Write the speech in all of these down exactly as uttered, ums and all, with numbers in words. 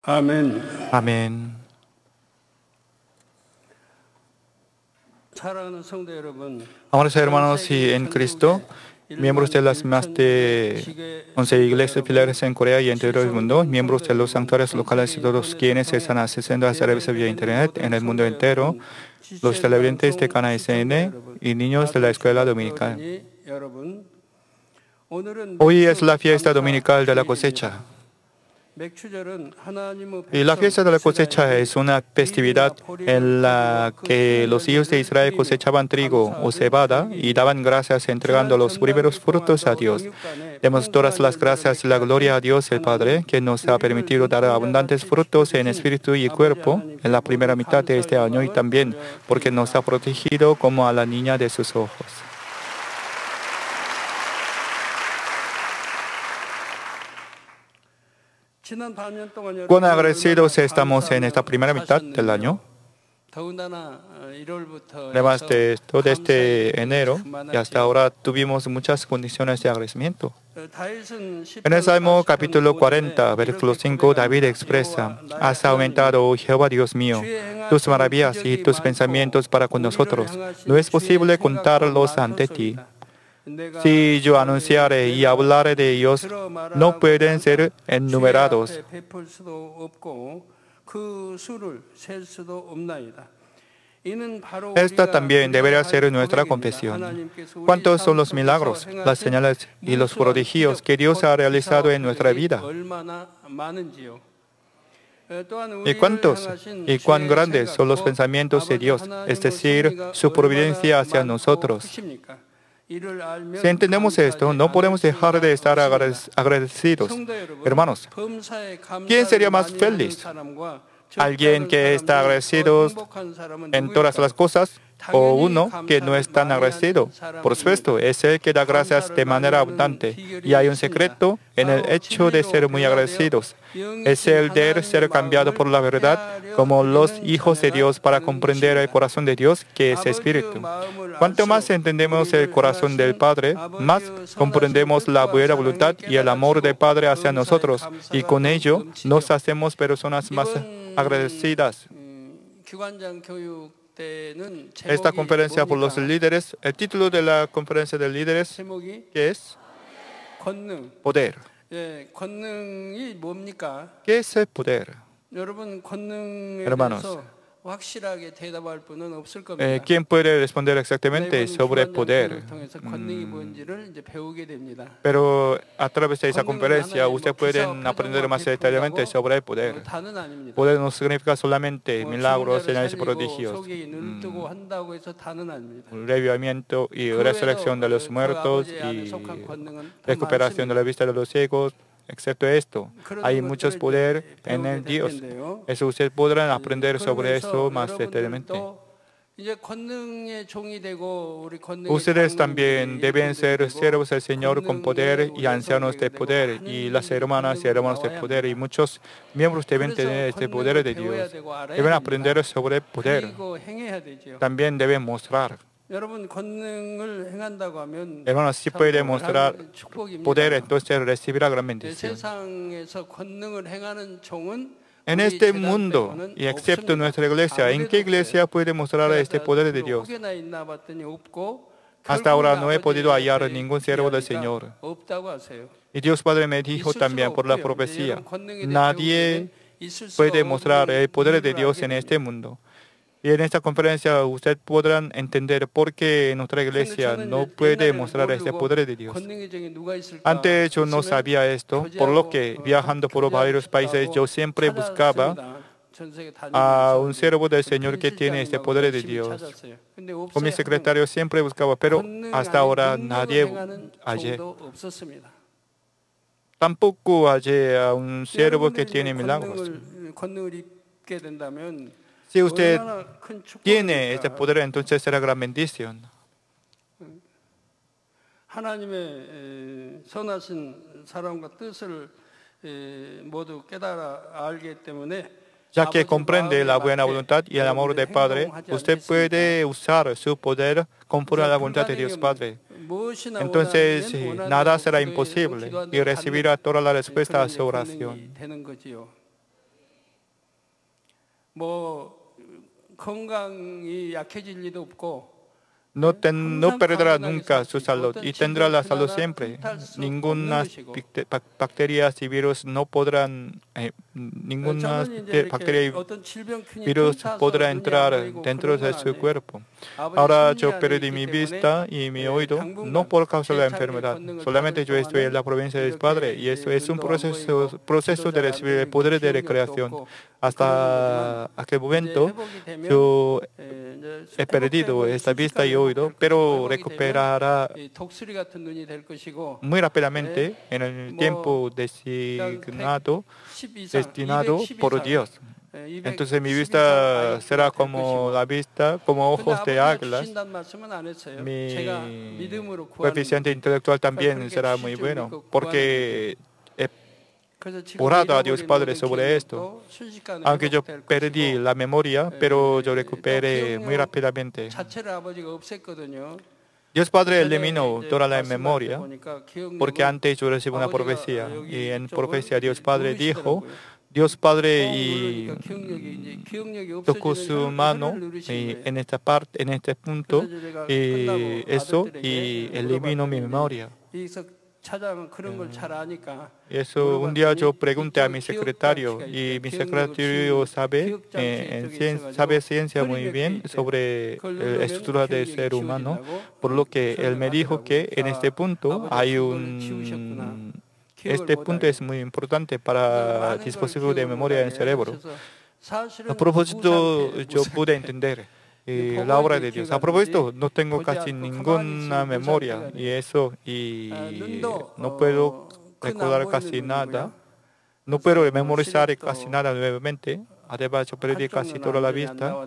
Amén. Amén. Amados hermanos y en Cristo, miembros de las más de once iglesias filiales en Corea y en todo el mundo, miembros de los santuarios locales y todos quienes están asistiendo a esta revista vía Internet en el mundo entero, los televidentes de Cana S N y niños de la escuela dominical. Hoy es la fiesta dominical de la cosecha. Y la fiesta de la cosecha es una festividad en la que los hijos de Israel cosechaban trigo o cebada y daban gracias entregando los primeros frutos a Dios. Demos todas las gracias y la gloria a Dios el Padre, que nos ha permitido dar abundantes frutos en espíritu y cuerpo en la primera mitad de este año y también porque nos ha protegido como a la niña de sus ojos. Cuán agradecidos estamos en esta primera mitad del año. Además de esto, desde enero y hasta ahora tuvimos muchas condiciones de agradecimiento. En el Salmo capítulo cuarenta, versículo cinco, David expresa: Has aumentado, oh Jehová Dios mío, tus maravillas y tus pensamientos para con nosotros. No es posible contarlos ante ti. Si yo anunciare y hablare de ellos, no pueden ser enumerados. Esta también debería ser nuestra confesión. ¿Cuántos son los milagros, las señales y los prodigios que Dios ha realizado en nuestra vida? ¿Y cuántos y cuán grandes son los pensamientos de Dios, es decir, su providencia hacia nosotros? Si entendemos esto, no podemos dejar de estar agradecidos. Hermanos, ¿quién sería más feliz? ¿Alguien que está agradecido en todas las cosas o uno que no es tan agradecido? Por supuesto, es el que da gracias de manera abundante. Y hay un secreto en el hecho de ser muy agradecidos. Es el de ser cambiado por la verdad como los hijos de Dios para comprender el corazón de Dios, que es Espíritu. Cuanto más entendemos el corazón del Padre, más comprendemos la buena voluntad y el amor del Padre hacia nosotros, y con ello nos hacemos personas más agradecidas. Esta conferencia por los líderes, el título de la conferencia de líderes, ¿qué es? Poder. ¿Qué es el poder? Hermanos, eh, ¿quién puede responder exactamente sobre el poder? Mm, pero a través de esa conferencia usted puede aprender más detalladamente sobre el poder. Poder no significa solamente milagros, señales y prodigios, mm, revivimiento y resurrección de los muertos y recuperación de la vista de los ciegos. Excepto esto, hay muchos poderes en el Dios. Eso ustedes podrán aprender sobre eso más detalladamente. Ustedes también deben ser siervos del Señor con poder y ancianos de poder, y las hermanas y hermanos de poder, y muchos miembros deben tener este poder de Dios. Deben aprender sobre el poder. También deben mostrar. Hermanos, si puede mostrar poder, entonces recibirá gran bendición. En este mundo, y excepto nuestra iglesia, ¿en qué iglesia puede mostrar este poder de Dios? Hasta ahora no he podido hallar ningún siervo del Señor. Y Dios Padre me dijo también por la profecía: nadie puede mostrar el poder de Dios en este mundo. Y en esta conferencia ustedes podrán entender por qué nuestra iglesia no puede mostrar este poder de Dios. Antes yo no sabía esto, por lo que viajando por varios países yo siempre buscaba a un siervo del Señor que tiene este poder de Dios. Con mi secretario siempre buscaba, pero hasta ahora nadie hallé. Tampoco hallé a un siervo que tiene milagros. Si usted tiene este poder, entonces será gran bendición. Ya que comprende la buena voluntad y el amor del Padre, usted puede usar su poder conforme a la voluntad de Dios Padre. Entonces, nada será imposible y recibirá toda la respuesta a su oración. No, ten, no perderá nunca su salud y tendrá la salud siempre. Ninguna bacterias y virus no podrán, eh, ninguna bacteria y virus podrá entrar dentro de su cuerpo. Ahora yo perdí mi vista y mi oído, no por causa de la enfermedad. Solamente yo estoy en la provincia de Dios Padre y eso es un proceso, proceso de recibir el poder de recreación. Hasta aquel momento yo he perdido esta vista y oído, pero recuperará muy rápidamente en el tiempo designado, destinado por Dios. Entonces mi vista será como la vista, como ojos de águilas. Mi coeficiente intelectual también será muy bueno, porque he orado a Dios Padre sobre esto. Aunque yo perdí la memoria, pero yo recuperé muy rápidamente. Dios Padre eliminó toda la memoria, porque antes yo recibí una profecía, y en profecía Dios Padre dijo, Dios Padre y tocó su mano y en esta parte, en este punto, y eso, y eliminó mi memoria. Eso un día yo pregunté a mi secretario y mi secretario sabe, eh, en ciencia, sabe ciencia muy bien sobre la estructura del ser humano, por lo que él me dijo que en este punto hay un... Este punto es muy importante para dispositivos de memoria en el cerebro. A propósito, yo pude entender eh, la obra de Dios. A propósito, no tengo casi ninguna memoria y eso, y no puedo recordar casi nada. No puedo memorizar casi nada nuevamente. Además, yo perdí casi toda la vista.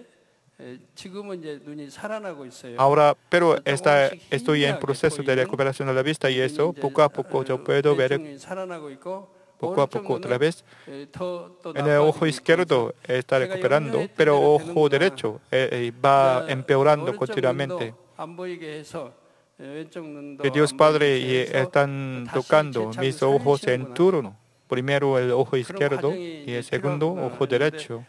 Ahora, pero está, estoy en proceso de recuperación de la vista y eso, poco a poco yo puedo ver, poco a poco otra vez. En el ojo izquierdo está recuperando, pero el ojo derecho eh, va empeorando continuamente. Que Dios Padre y están tocando mis ojos en turno. Primero el ojo izquierdo y el segundo ojo derecho.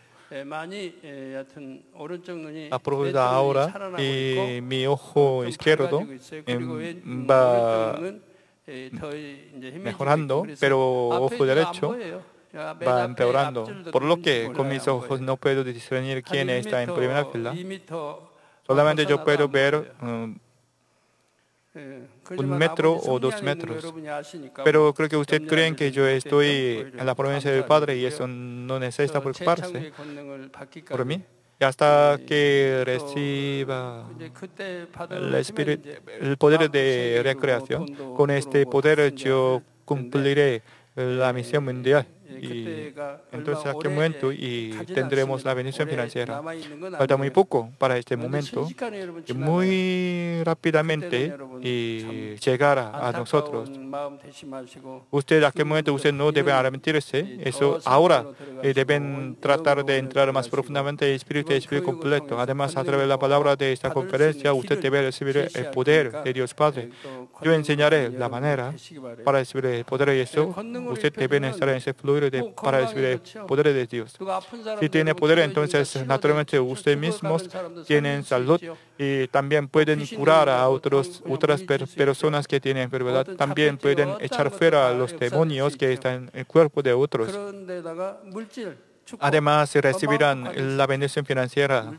Aprovechar ahora y mi ojo izquierdo va mejorando, pero ojo derecho va empeorando. Por lo que con mis ojos no puedo discernir quién está en primera fila. Solamente yo puedo ver um, un metro o dos metros. Pero creo que ustedes creen que yo estoy en la provincia del Padre y eso no necesita preocuparse por mí. Y hasta que reciba el, espíritu, el poder de recreación, con este poder yo cumpliré la misión mundial. Y entonces a qué momento y tendremos la bendición financiera. Falta muy poco para este momento y muy rápidamente y llegará a nosotros. Usted a qué momento usted no debe arrepentirse. Eso ahora eh, deben tratar de entrar más profundamente en el espíritu y el espíritu completo. Además, a través de la palabra de esta conferencia, usted debe recibir el poder de Dios Padre. Yo enseñaré la manera para recibir el poder de eso. Usted debe estar en ese fluido de, para recibir el poder de Dios. Si tiene poder, entonces naturalmente ustedes mismos tienen salud y también pueden curar a otros, otras per personas que tienen enfermedad. También pueden echar fuera a los demonios que están en el cuerpo de otros. Además, recibirán la bendición financiera.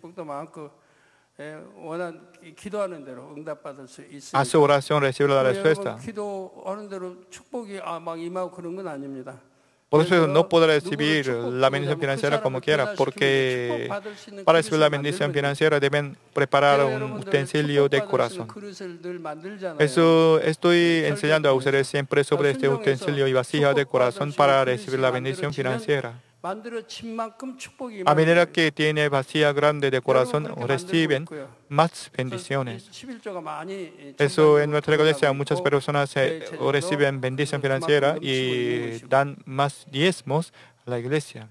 A su oración recibe la respuesta. Por eso no podrá recibir la bendición financiera como quiera, porque para recibir la bendición financiera deben preparar un utensilio de corazón. Eso estoy enseñando a ustedes siempre sobre este utensilio y vasija de corazón para recibir la bendición financiera. A medida que tiene vasija grande de corazón, reciben más bendiciones. Eso en nuestra iglesia muchas personas eh, reciben bendición financiera y dan más diezmos a la iglesia.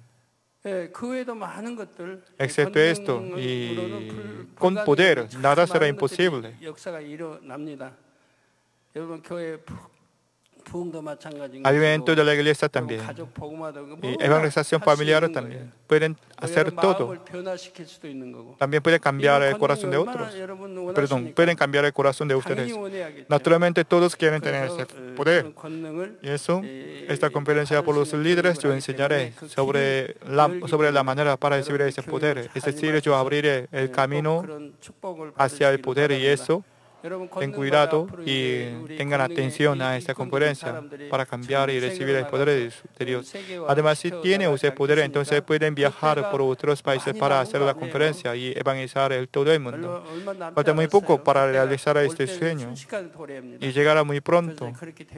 Excepto esto, y con poder nada será imposible. Avivamiento de la iglesia también. Y evangelización familiar también. Pueden hacer todo. También pueden cambiar el corazón de otros. Perdón, pueden cambiar el corazón de ustedes. Naturalmente todos quieren tener ese poder. Y eso, esta conferencia por los líderes, yo enseñaré sobre la, sobre la manera para recibir ese poder. Es decir, yo abriré el camino hacia el poder y eso. Ten cuidado y tengan atención a esta conferencia para cambiar y recibir el poder de Dios. Además, si tiene usted poder, entonces pueden viajar por otros países para hacer la conferencia y evangelizar el todo el mundo. Falta muy poco para realizar este sueño y llegará muy pronto.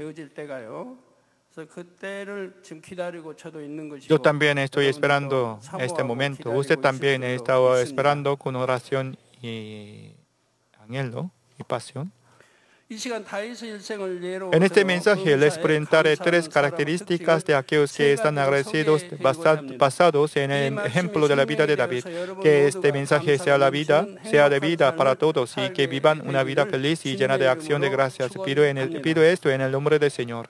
Yo también estoy esperando este momento. Usted también está esperando con oración y anhelo. Pasión. En este mensaje les presentaré tres características de aquellos que están agradecidos basados en el ejemplo de la vida de David. Que este mensaje sea la vida, sea de vida para todos y que vivan una vida feliz y llena de acción de gracias. Pido, en el, pido esto en el nombre del Señor.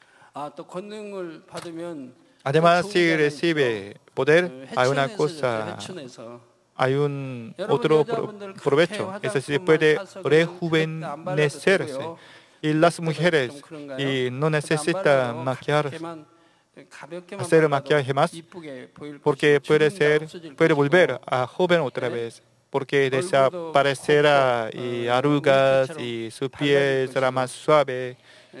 Además, si recibe poder, hay una cosa. Hay un otro provecho, es decir, puede rejuvenecerse. Y las mujeres y no necesitan maquillarse, hacer maquillaje más, porque puede ser, puede volver a joven otra vez, porque desaparecerá y arrugas y su piel será más suave.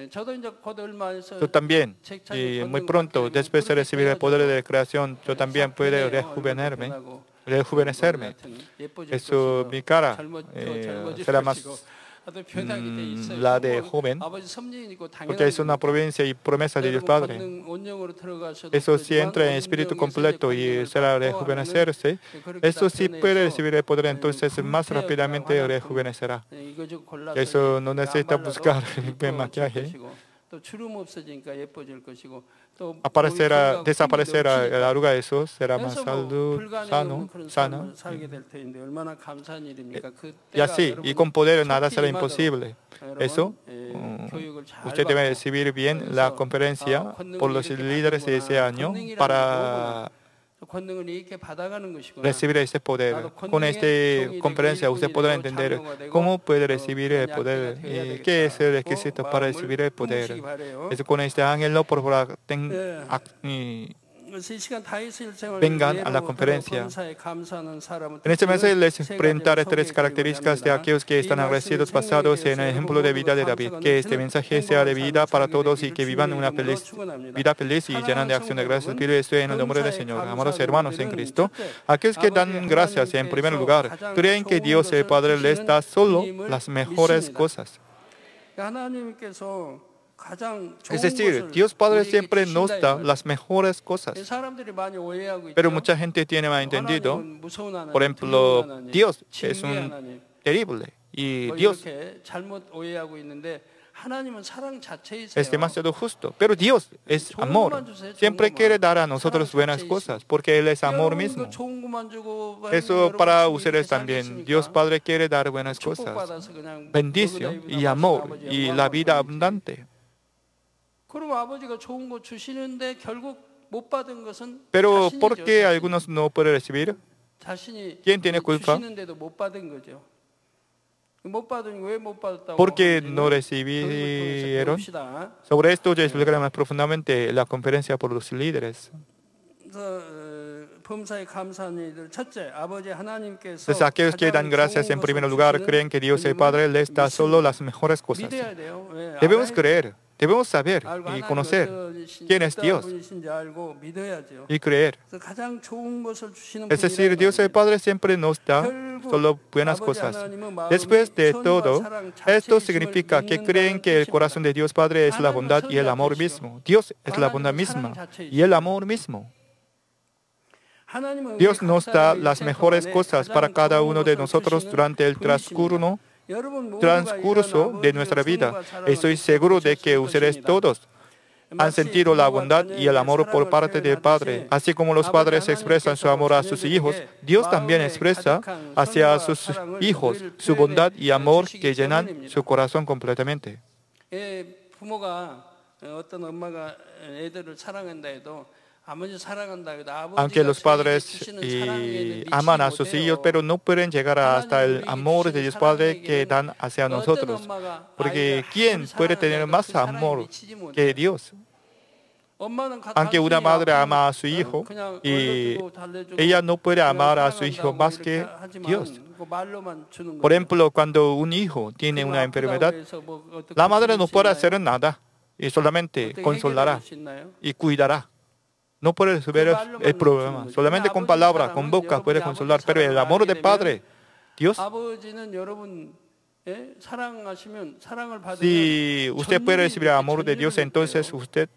Yo también, y muy pronto, después de recibir el poder de la creación, yo también puedo rejuvenecerme. rejuvenecerme. Eso, mi cara eh, será más mm, la de joven, porque es una providencia y promesa de Dios Padre. Eso sí entra en espíritu completo y será rejuvenecerse. Eso sí puede recibir el poder, entonces más rápidamente rejuvenecerá. Eso no necesita buscar el maquillaje. Aparecerá, desaparecerá la arruga, eso será más salud, sano, sana. Y así, y con poder nada será imposible. Eso, um, usted debe recibir bien la conferencia por los líderes de ese año para recibir ese poder. Con esta conferencia usted podrá entender cómo puede recibir el poder y qué es el requisito para recibir el poder. Es con este ángel, por favor, ten, y vengan a la conferencia. En este mensaje les presentaré tres características de aquellos que están agradecidos basados en el ejemplo de vida de David. Que este mensaje sea de vida para todos y que vivan una feliz, vida feliz y llena de acción de gracias. Pido esto en el nombre del Señor. Amados hermanos en Cristo, aquellos que dan gracias en primer lugar, creen que Dios el Padre les da solo las mejores cosas. Es decir, Dios Padre siempre nos da las mejores cosas. Pero mucha gente tiene malentendido. Por ejemplo, Dios es un terrible y Dios es demasiado justo. Pero Dios es amor. Siempre quiere dar a nosotros buenas cosas porque Él es amor mismo. Eso para ustedes también. Dios Padre quiere dar buenas cosas, bendición y amor y la vida abundante. Pero ¿por qué algunos no pueden recibir? ¿Quién tiene culpa? ¿Por qué no recibieron? Sobre esto yo explicaré más profundamente la conferencia por los líderes. Entonces, aquellos que dan gracias en primer lugar creen que Dios el Padre les da solo las mejores cosas. Debemos creer. Debemos saber y conocer quién es Dios y creer. Es decir, Dios el Padre siempre nos da solo buenas cosas. Después de todo, esto significa que creen que el corazón de Dios Padre es la bondad y el amor mismo. Dios es la bondad misma y el amor mismo. Dios nos da las mejores cosas para cada uno de nosotros durante el transcurso transcurso de nuestra vida. Estoy seguro de que ustedes todos han sentido la bondad y el amor por parte del Padre. Así como los padres expresan su amor a sus hijos, Dios también expresa hacia sus hijos su bondad y amor que llenan su corazón completamente. Aunque los padres y aman a sus hijos, pero no pueden llegar hasta el amor de Dios Padre que dan hacia nosotros. Porque ¿quién puede tener más amor que Dios? Aunque una madre ama a su hijo, y ella no puede amar a su hijo más que Dios. Por ejemplo, cuando un hijo tiene una enfermedad, la madre no puede hacer nada y solamente consolará y cuidará. No puede resolver el problema. Solamente con palabras, con boca puede consolar. Pero el amor del Padre, Dios, si usted puede recibir el amor de Dios, entonces usted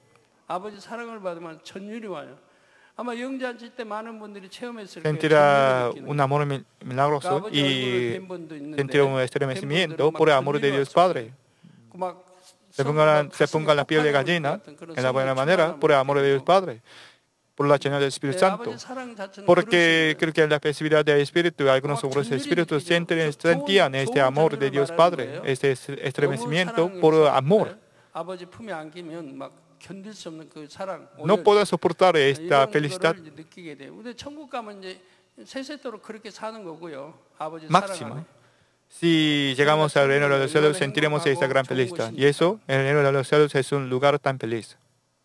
sentirá un amor milagroso y sentirá un estremecimiento por el amor de Dios Padre. Se ponga, se ponga la piel de gallina en la buena manera por el amor de Dios Padre, por la llenura del Espíritu Santo. Porque creo que en la festividad del Espíritu, algunos obreros del Espíritu sienten, sentían este amor de Dios Padre, este estremecimiento por amor. No puedo soportar esta felicidad máxima. Si llegamos al reino de los cielos, sentiremos esta gran felicidad. Y eso, el reino de los cielos es un lugar tan feliz.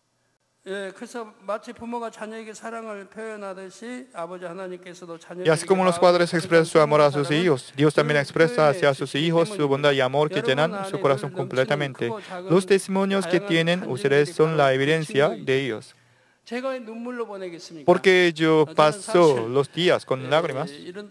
Y así como los padres expresan su amor a sus hijos, Dios también expresa hacia sus hijos su bondad y amor que llenan su corazón completamente. Los testimonios que tienen ustedes son la evidencia de ellos. Porque yo paso los días con lágrimas.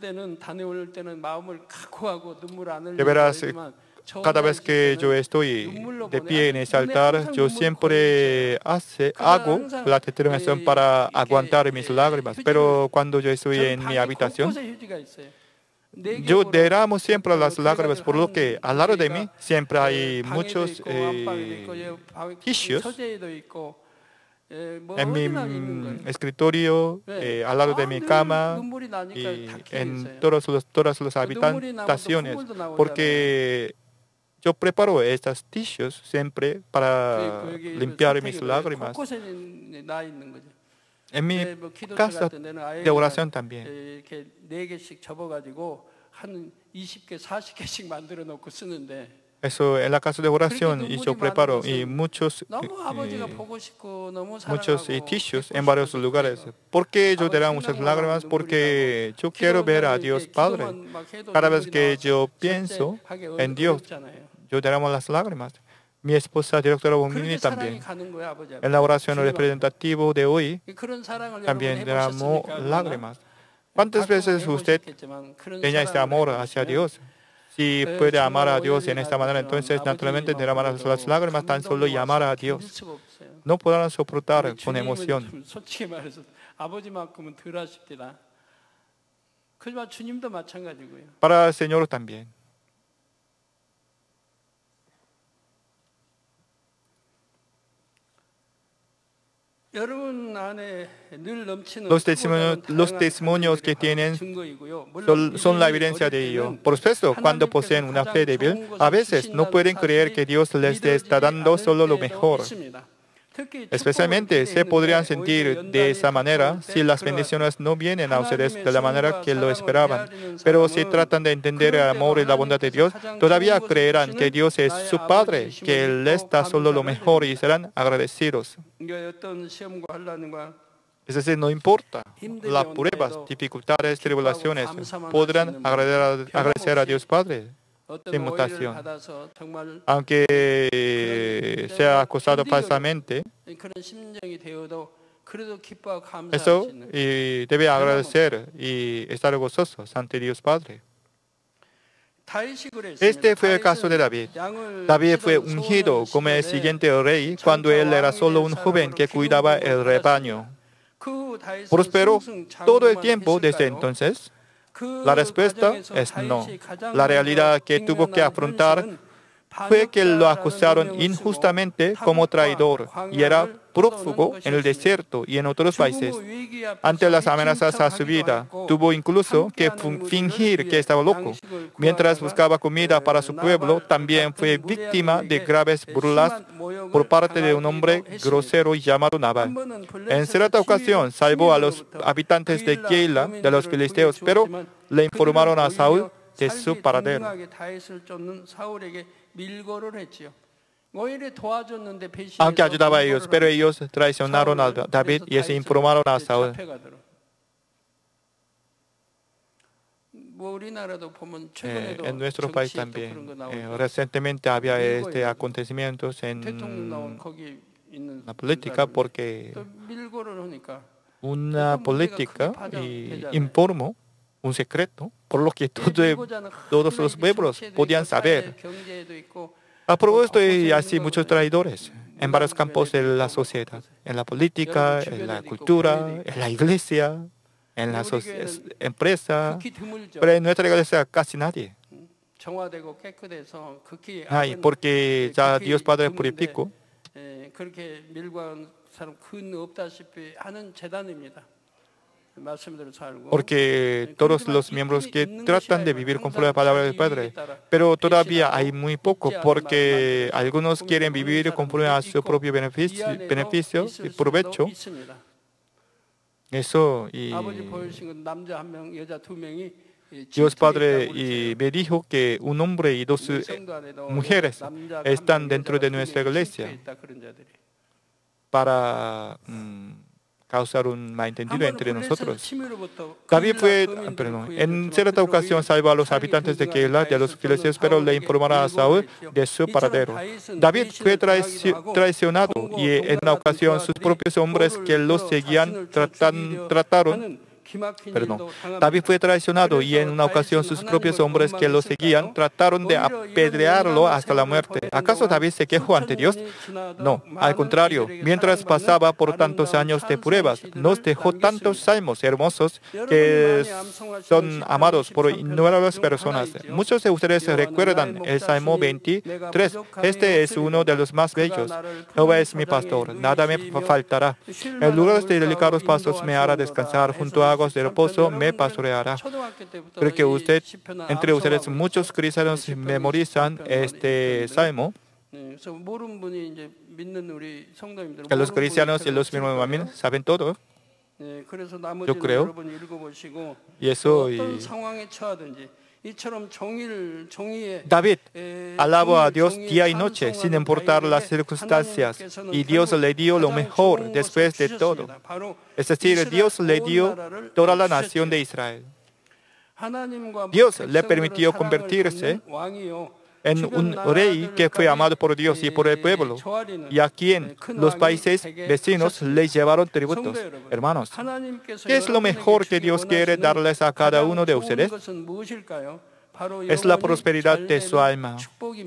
De veras, cada vez que yo estoy de pie en ese altar, yo siempre hace, hago la determinación para aguantar mis lágrimas. Pero cuando yo estoy en mi habitación, yo derramo siempre las lágrimas, por lo que al lado de mí siempre hay muchos eh, tissues. En mi mm, escritorio, eh, al lado de mi cama y en todas las, todas las habitaciones, porque yo preparo estas tissues siempre para limpiar mis lágrimas. En mi casa de oración también. Eso en la casa de oración y yo preparo y muchos, eh, muchos eh, tissues en varios lugares. ¿Por qué yo derramo muchas lágrimas? Porque yo quiero ver a Dios Padre. Cada vez que yo pienso en Dios, yo derramo las lágrimas. Mi esposa, directora Wongmin이 también. En la oración representativa de hoy, también derramó lágrimas. ¿Cuántas veces usted tenía este amor hacia Dios? Si puede amar a Dios en esta manera, entonces naturalmente derramará las lágrimas tan solo y amar a Dios. No podrán soportar con emoción. Para el Señor también. Los testimonios, los testimonios que tienen son, son la evidencia de ello. Por supuesto, cuando poseen una fe débil, a veces no pueden creer que Dios les está dando solo lo mejor. Especialmente se podrían sentir de esa manera si las bendiciones no vienen a ustedes de la manera que lo esperaban. Pero si tratan de entender el amor y la bondad de Dios, todavía creerán que Dios es su Padre, que Él les da solo lo mejor y serán agradecidos. Es decir, no importa las pruebas, dificultades, tribulaciones, podrán agradecer a, agradecer a Dios Padre. Sin mutación. Aunque sea acusado falsamente, eso y debe agradecer y estar gozosos ante Dios Padre. Este fue el caso de David. David fue ungido como el siguiente rey cuando él era solo un joven que cuidaba el rebaño. ¿Prosperó todo el tiempo desde entonces? La respuesta es no. La realidad que tuvo que afrontar fue que lo acusaron injustamente como traidor y era prófugo en el desierto y en otros países. Ante las amenazas a su vida, tuvo incluso que fingir que estaba loco. Mientras buscaba comida para su pueblo, también fue víctima de graves burlas por parte de un hombre grosero llamado Nabal. En cierta ocasión, salvó a los habitantes de Keila de los filisteos, pero le informaron a Saúl de su paradero. Aunque ayudaba a ellos, pero ellos traicionaron a David y se informaron a Saúl. Eh, en nuestro país también, eh, recientemente había este acontecimientos en la política porque una política eh, informó un secreto, por lo que todo, todos los pueblos podían saber. A propósito, hay así muchos traidores en varios campos de la sociedad, en la política, en la cultura, en la iglesia, en la empresa, pero en nuestra iglesia casi nadie. Ay, porque ya Dios Padre purificó. Porque todos los miembros que tratan de vivir conforme a la palabra del Padre, pero todavía hay muy poco, porque algunos quieren vivir conforme a su propio beneficio, beneficio y provecho. Eso, y Dios Padre y me dijo que un hombre y dos mujeres están dentro de nuestra iglesia para um, causar un malentendido entre nosotros. David fue, perdón, en cierta ocasión salvó a los habitantes de Keila, de los filisteos, pero le informaron a Saúl de su paradero. David fue traicionado y en una ocasión sus propios hombres que los seguían tratan, trataron Perdón. David fue traicionado y en una ocasión sus propios hombres que lo seguían trataron de apedrearlo hasta la muerte. ¿Acaso David se quejó ante Dios? No, al contrario. Mientras pasaba por tantos años de pruebas, nos dejó tantos salmos hermosos que son amados por innumerables personas. Muchos de ustedes recuerdan el Salmo veintitrés. Este es uno de los más bellos. Jehová es mi pastor, nada me faltará. En lugares de delicados pastos me hará descansar, junto a aguas de reposo me pastoreará. Creo que usted, entre ustedes, muchos cristianos memorizan este salmo. Que los cristianos y los mismos saben todo. Yo creo. Y eso. Y David alabó a Dios día y noche, sin importar las circunstancias, y Dios le dio lo mejor después de todo. Es decir, Dios le dio toda la nación de Israel. Dios le permitió convertirse en un rey que fue amado por Dios y por el pueblo, y a quien los países vecinos le llevaron tributos. Hermanos, ¿qué es lo mejor que Dios quiere darles a cada uno de ustedes? Es la prosperidad de su alma.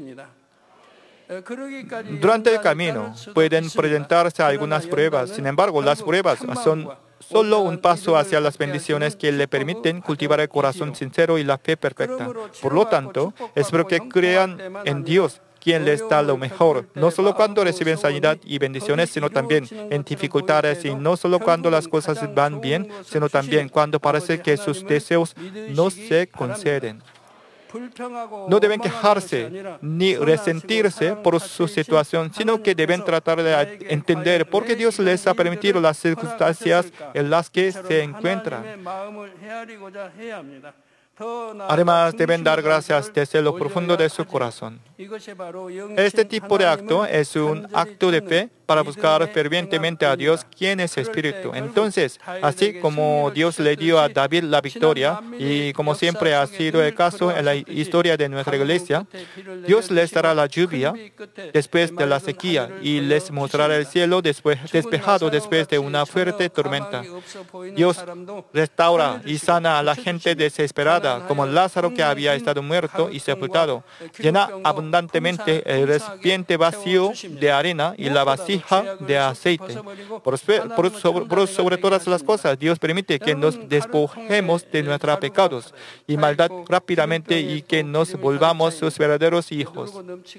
Durante el camino pueden presentarse algunas pruebas, sin embargo, las pruebas son solo un paso hacia las bendiciones que le permiten cultivar el corazón sincero y la fe perfecta. Por lo tanto, espero que crean en Dios, quien les da lo mejor, no solo cuando reciben sanidad y bendiciones, sino también en dificultades, y no solo cuando las cosas van bien, sino también cuando parece que sus deseos no se conceden. No deben quejarse ni resentirse por su situación, sino que deben tratar de entender por qué Dios les ha permitido las circunstancias en las que se encuentran. Además, deben dar gracias desde lo profundo de su corazón. Este tipo de acto es un acto de fe para buscar fervientemente a Dios, quien es Espíritu. Entonces, así como Dios le dio a David la victoria, y como siempre ha sido el caso en la historia de nuestra iglesia, Dios les dará la lluvia después de la sequía y les mostrará el cielo después, despejado después de una fuerte tormenta. Dios restaura y sana a la gente desesperada esperada, como Lázaro que había estado muerto y sepultado. Llena abundantemente el recipiente vacío de arena y la vasija de aceite. Por, por, sobre, por sobre todas las cosas, Dios permite que nos despojemos de nuestros pecados y maldad rápidamente y que nos volvamos sus verdaderos hijos.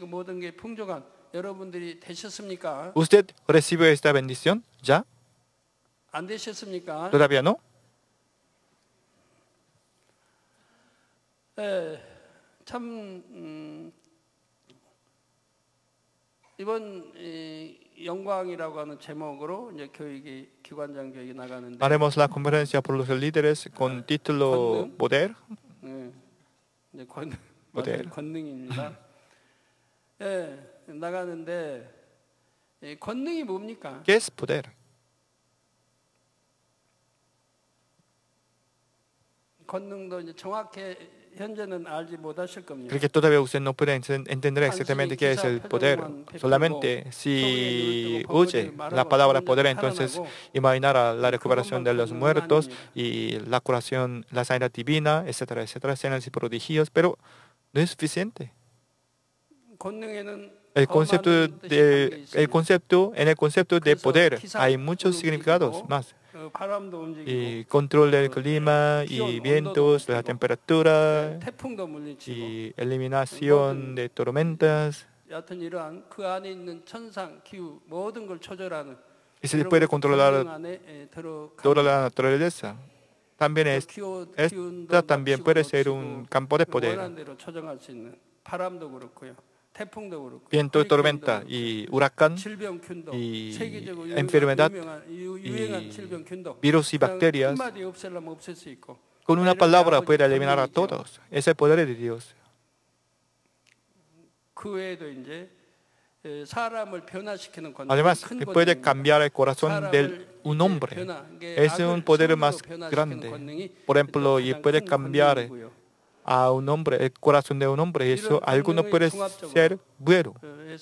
¿Usted recibe esta bendición ya? ¿Todavía no? 참 음, 이번 이, 영광이라고 하는 제목으로 이제 교육이 기관장 교육이 나가는데 haremos la conferencia por los líderes con título poder. 네, 이제 권, poder. 권능입니다. 예, 나가는데 이 권능이 뭡니까? ¿Qué es poder? 권능도 이제 정확히 현재는 알지 못하실 겁니다. Creo que todavía usted no puede entender exactamente qué es el poder. Solamente si oye la palabra poder, entonces imaginará la recuperación de los muertos y la curación, la sanidad divina, etcétera, etcétera, señales y prodigios, pero no es suficiente. El concepto, de, el concepto, en el concepto de poder hay muchos significados más. Y control del clima y vientos, la temperatura y eliminación de tormentas. Y se puede controlar toda la naturaleza. También es, esta también puede ser un campo de poder. Viento, tormenta y huracán y enfermedad y virus y bacterias. Con una palabra puede eliminar a todos. Es el poder de Dios. Además, puede cambiar el corazón de un hombre. Es un poder más grande. Por ejemplo, y puede cambiar a un hombre, el corazón de un hombre. Eso, alguno puede ser bueno.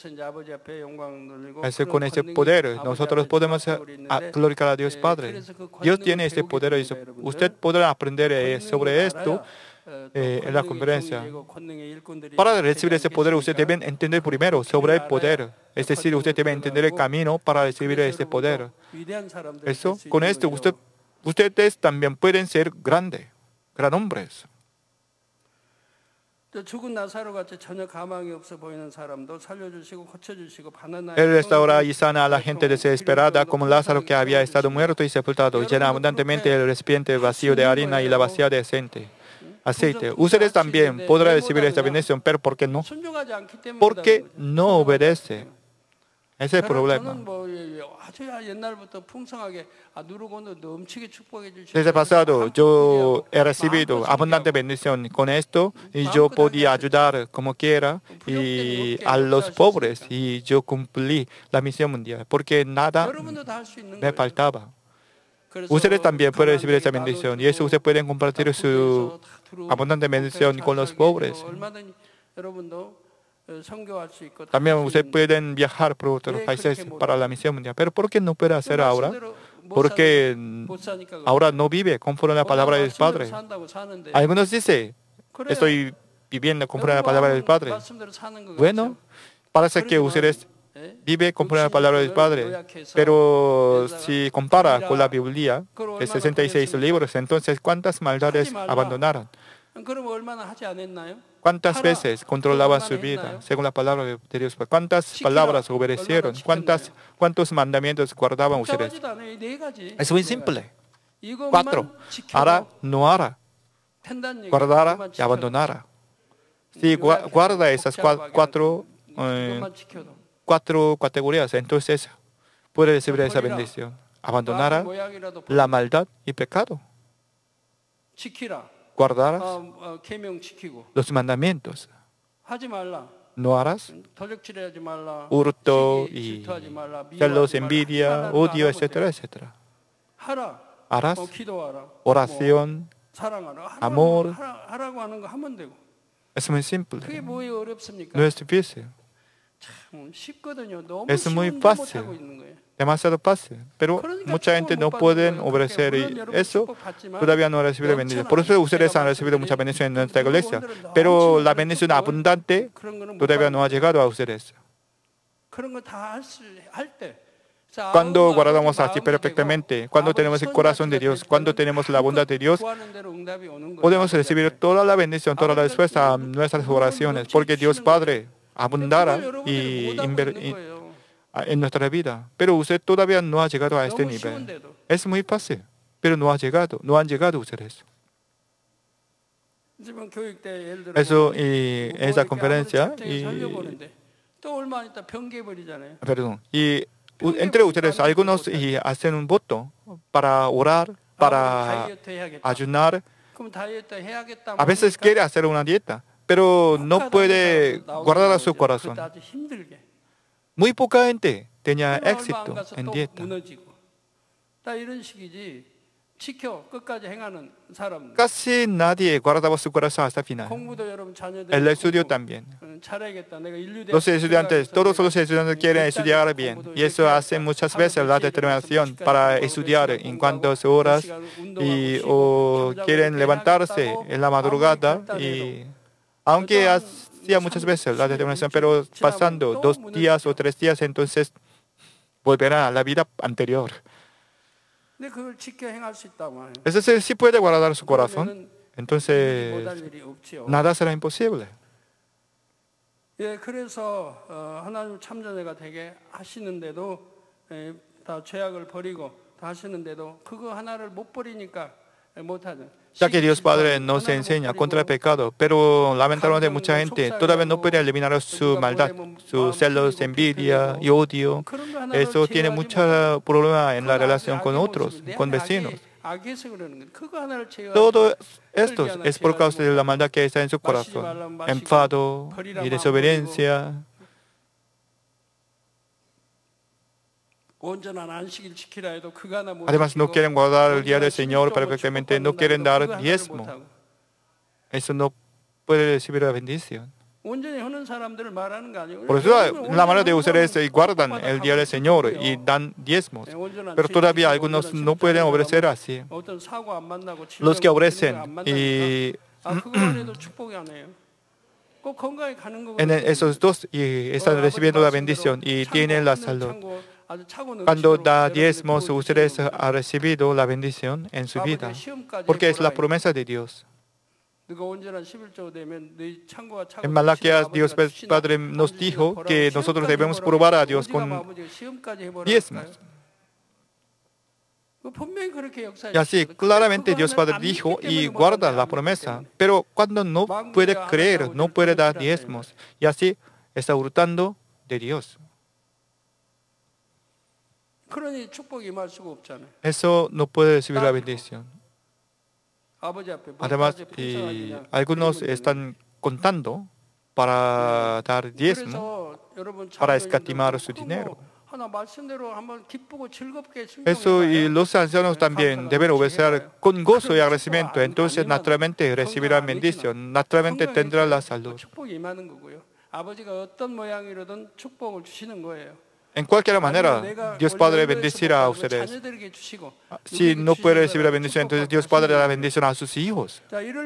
Es con ese poder nosotros podemos glorificar a Dios Padre. Dios tiene este poder. Y usted podrá aprender sobre esto eh, en la conferencia. Para recibir ese poder, usted debe entender primero sobre el poder. Es decir, usted debe entender el camino para recibir ese poder. Eso, con esto, usted, ustedes también pueden ser grandes, gran hombres. Él restaura y sana a la gente desesperada como Lázaro que había estado muerto y sepultado. Llena abundantemente el recipiente vacío de harina y la vasija de aceite. aceite. Ustedes también podrán recibir esta bendición, pero ¿por qué no? Porque no obedece. Ese es el problema. Desde el pasado yo he recibido abundante bendición con esto y yo podía ayudar como quiera y a los pobres y yo cumplí la misión mundial porque nada me faltaba. Ustedes también pueden recibir esa bendición y eso ustedes pueden compartir su abundante bendición con los pobres. También ustedes pueden viajar por otros países para la misión mundial. Pero ¿por qué no puede hacer ahora? Porque ahora no vive conforme a la palabra del Padre. Algunos dicen, estoy viviendo conforme a la palabra del Padre. Bueno, parece que ustedes viven conforme a la palabra del Padre. Pero si compara con la Biblia, de sesenta y seis libros, entonces ¿cuántas maldades abandonaron? ¿Cuántas veces controlaban su vida según la palabra de Dios? ¿Cuántas palabras obedecieron? ¿Cuántas, ¿Cuántos mandamientos guardaban ustedes? Es muy simple. Cuatro. Hará, no hará. Guardará y abandonará. Si guarda esas cuatro, eh, cuatro categorías, entonces puede recibir esa bendición. Abandonará la maldad y pecado. Guardarás los mandamientos. No harás hurto y celos, envidia, odio, etcétera, etcétera. Harás oración, amor. Es muy simple. No es difícil. Es muy fácil. demasiado fácil. Pero mucha gente no puede obedecer y eso todavía no ha recibido bendición. Por eso ustedes han recibido mucha bendición en nuestra iglesia. Pero la bendición abundante todavía no ha llegado a ustedes. Cuando guardamos así perfectamente, cuando tenemos el corazón de Dios, cuando tenemos la bondad de Dios, podemos recibir toda la bendición, toda la respuesta a nuestras oraciones, porque Dios Padre abundará y, y en nuestra vida. Pero usted todavía no ha llegado a este nivel. Es muy fácil, pero no ha llegado, no han llegado ustedes. Eso y esa conferencia y, perdón, y entre ustedes algunos y hacen un voto para orar, para ayunar. A veces quiere hacer una dieta, pero no puede guardar su corazón. Muy poca gente tenía éxito en dieta. Casi nadie guardaba su corazón hasta el final. El estudio también. Los estudiantes, todos los estudiantes quieren estudiar bien. Y eso hace muchas veces la determinación para estudiar en cuantas horas y o quieren levantarse en la madrugada. Y aunque hacía muchas veces la determinación, pero pasando dos días o tres días, entonces volverán a la vida anterior. Es decir, si puede guardar su corazón, entonces nada será imposible. Ya que Dios Padre nos enseña contra el pecado, pero lamentablemente mucha gente todavía no puede eliminar su maldad, sus celos, envidia y odio. Eso tiene mucho problema en la relación con otros, con vecinos. Todo esto es por causa de la maldad que está en su corazón, enfado y desobediencia. Además, no quieren guardar el día del Señor perfectamente, no quieren dar diezmo. Eso no puede recibir la bendición. Por eso la manera de ustedes es guardan el día del Señor y dan diezmos. Pero todavía algunos no pueden obedecer así. Los que obedecen y en esos dos y están recibiendo la bendición y tienen la salud. Cuando da diezmos, ustedes han recibido la bendición en su vida, porque es la promesa de Dios. En Malaquías, Dios Padre nos dijo que nosotros debemos probar a Dios con diezmos. Y así, claramente Dios Padre dijo y guarda la promesa, pero cuando no puede creer, no puede dar diezmos, y así está hurtando de Dios. Eso no puede recibir la bendición. Además, y algunos están contando para dar diezmo, para escatimar su dinero. Eso y los ancianos también deben obedecer con gozo y agradecimiento. Entonces, naturalmente recibirán bendición, naturalmente tendrán la salud. En cualquier manera, Dios Padre bendecirá a ustedes. Si no puede recibir la bendición, entonces Dios Padre da la bendición a sus hijos.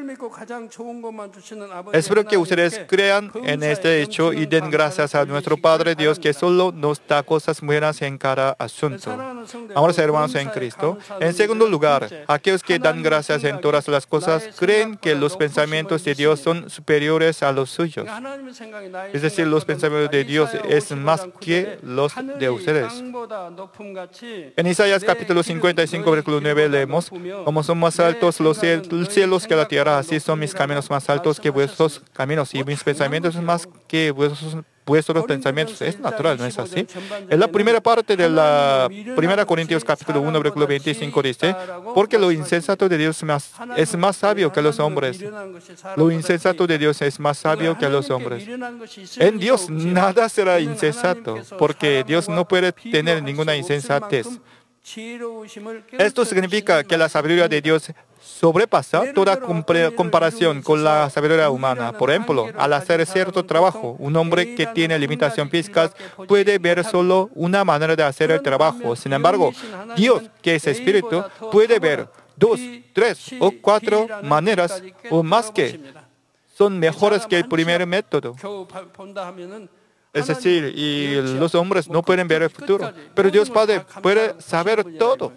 Espero que ustedes crean en este hecho y den gracias a nuestro Padre Dios que solo nos da cosas buenas en cada asunto. Amados hermanos en Cristo, en segundo lugar, aquellos que dan gracias en todas las cosas creen que los pensamientos de Dios son superiores a los suyos. Es decir, los pensamientos de Dios es más que los de ustedes. En Isaías capítulo cincuenta y cinco, versículo nueve leemos: como son más altos los cielos que la tierra, así son mis caminos más altos que vuestros caminos y mis pensamientos más que vuestros vuestros pensamientos. Es natural, ¿no es así? En la primera parte de la primera Corintios capítulo uno, versículo veinticinco dice: porque lo insensato de Dios es más sabio que los hombres. Lo insensato de Dios es más sabio que los hombres. En Dios nada será insensato, porque Dios no puede tener ninguna insensatez. Esto significa que la sabiduría de Dios sobrepasa toda comparación con la sabiduría humana. Por ejemplo, al hacer cierto trabajo, un hombre que tiene limitación física puede ver solo una manera de hacer el trabajo. Sin embargo, Dios, que es espíritu, puede ver dos, tres o cuatro maneras o más que son mejores que el primer método. Es decir, y los hombres no pueden ver el futuro, pero Dios Padre puede saber todo.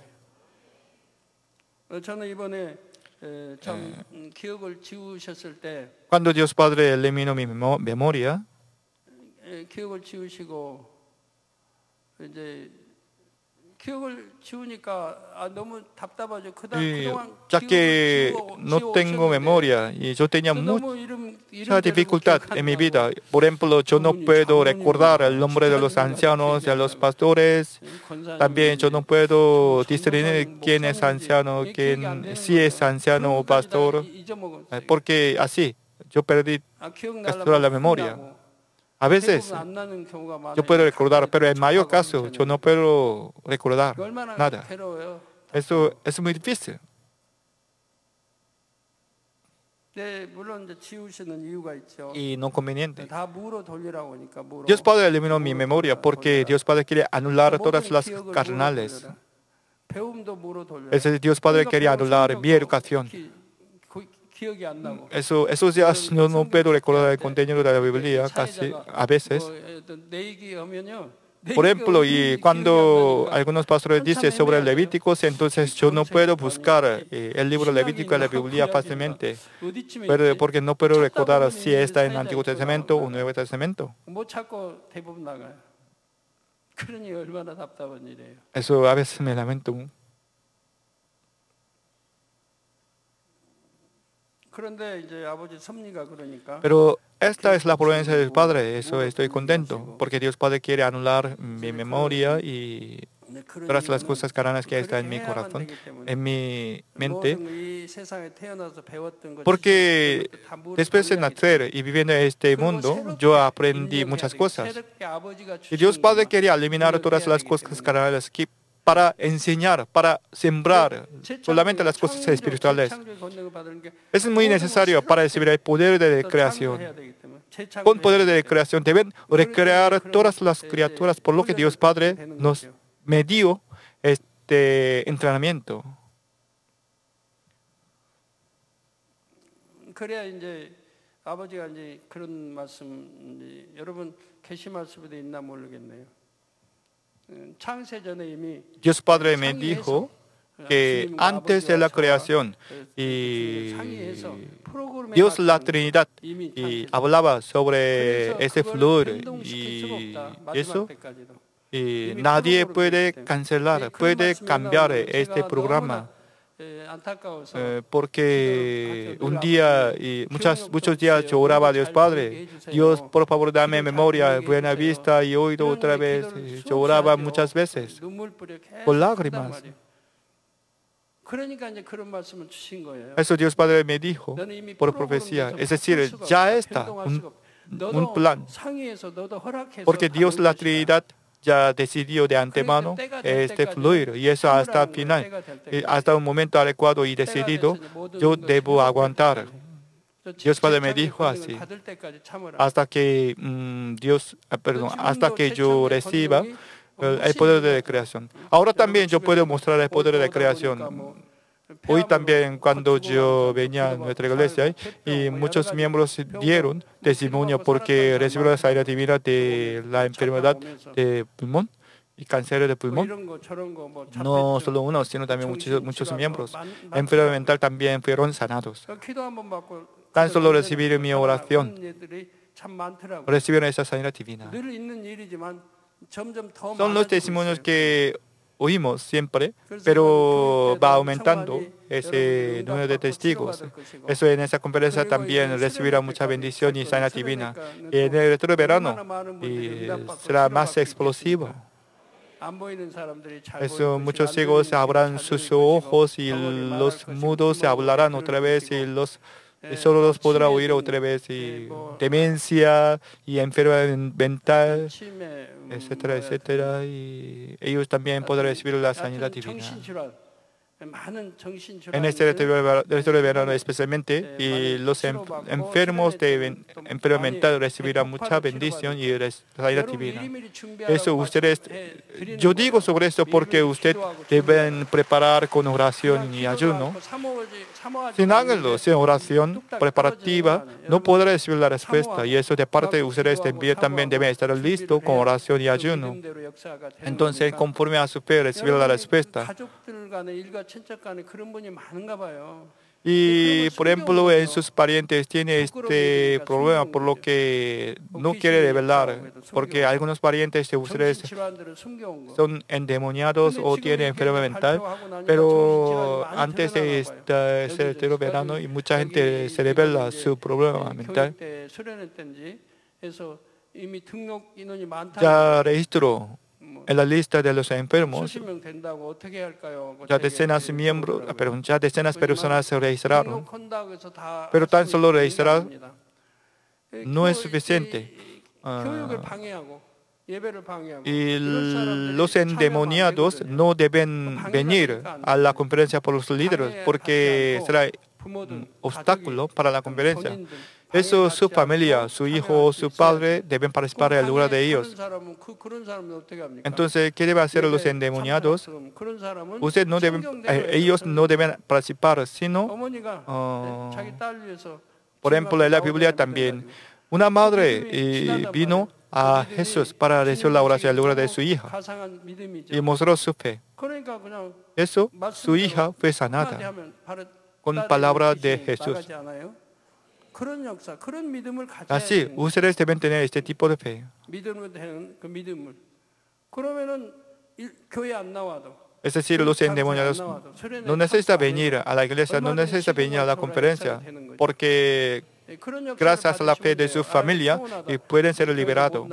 Cuando Dios Padre eliminó mi memoria, y ya que no tengo memoria y yo tenía mucha dificultad en mi vida. Por ejemplo, yo no puedo recordar el nombre de los ancianos, de los pastores. También yo no puedo discernir quién es anciano, quién sí es anciano o pastor, porque así yo perdí toda la memoria. A veces yo puedo recordar, pero en mayor caso yo no puedo recordar nada. Eso es muy difícil. Y no conveniente. Dios Padre eliminó mi memoria porque Dios Padre quiere anular todas las carnales. Es decir, Dios Padre quería anular mi educación. Eso, eso ya no, no puedo recordar el contenido de la Biblia casi a veces. Por ejemplo, y cuando algunos pastores dicen sobre Levíticos, entonces yo no puedo buscar eh, el libro Levítico en la Biblia fácilmente, pero porque no puedo recordar si está en el Antiguo Testamento o Nuevo Testamento. Eso a veces me lamento. Pero esta es la providencia del Padre, eso estoy contento, porque Dios Padre quiere anular mi memoria y todas las cosas carnales que están en mi corazón, en mi mente, porque después de nacer y viviendo en este mundo, yo aprendí muchas cosas. Y Dios Padre quería eliminar todas las cosas carnales que para enseñar, para sembrar solamente las cosas espirituales. Es muy necesario para recibir el poder de la creación. Con poder de la creación deben recrear todas las criaturas, por lo que Dios Padre nos me dio este entrenamiento. Dios Padre me dijo que antes de la creación, y Dios la Trinidad y hablaba sobre ese flor y eso, y nadie puede cancelar, puede cambiar este programa. Eh, porque un día y muchas, muchos días yo oraba a Dios Padre, Dios, por favor, dame memoria, buena vista y oído otra vez. Yo oraba muchas veces con lágrimas. Eso Dios Padre me dijo por profecía. Es decir, ya está un, un plan. Porque Dios la Trinidad ya decidió de antemano este fluir y eso hasta el final, hasta un momento adecuado y decidido, yo debo aguantar. Dios Padre me dijo así, hasta que um, Dios, perdón, hasta que yo reciba el, el poder de la creación. Ahora también yo puedo mostrar el poder de la creación. Hoy también cuando yo venía a nuestra iglesia y muchos miembros dieron testimonio porque recibieron la sanidad divina de la enfermedad de pulmón y cáncer de pulmón. No solo uno, sino también muchos, muchos miembros. Enfermedad mental también fueron sanados. Tan solo recibir mi oración, recibieron esa sanidad divina. Son los testimonios que oímos siempre, pero va aumentando ese número de testigos. Eso en esa conferencia también recibirá mucha bendición y sanidad divina. Y en el retiro verano y será más explosivo. Eso, muchos ciegos abrirán sus ojos y los mudos se hablarán otra vez y los y solo los podrá oír otra vez, y demencia y enfermedad mental, etcétera, etcétera, y ellos también podrán recibir la sanidad divina. En este retiro de verano especialmente, y los enfermos de enfermedad mental recibirán mucha bendición y sanidad divina. Eso ustedes, yo digo sobre esto porque ustedes deben preparar con oración y ayuno. Sin háganlo, sin oración preparativa, no podrá recibir la respuesta. Y eso de parte de ustedes también deben estar listos con oración y ayuno. Entonces, conforme a su fe, recibir la respuesta. Y, por ejemplo, en sus parientes tiene este problema, por lo que no quiere revelar, porque algunos parientes de ustedes son endemoniados o tienen enfermedad mental, pero antes de este, este retiro verano, y mucha gente se revela su problema mental. Ya registró en la lista de los enfermos, ya decenas de miembros, pero ya decenas de personas se registraron, pero tan solo registrar no es suficiente. Uh, y los endemoniados no deben venir a la conferencia por los líderes, porque será un obstáculo para la conferencia. Eso, su familia, su hijo o su padre deben participar en lugar de ellos. Entonces, ¿qué deben hacer los endemoniados? Usted no deben, eh, ellos no deben participar, sino, uh, por ejemplo, en la Biblia también, una madre eh, vino a Jesús para recibir la oración en lugar de su hija y mostró su fe. Eso, su hija fue sanada con palabras de Jesús. Así, ustedes deben tener este tipo de fe. Es decir, los endemoniados no necesitan venir a la iglesia, no necesitan venir a la conferencia, porque gracias a la fe de su familia pueden ser liberados.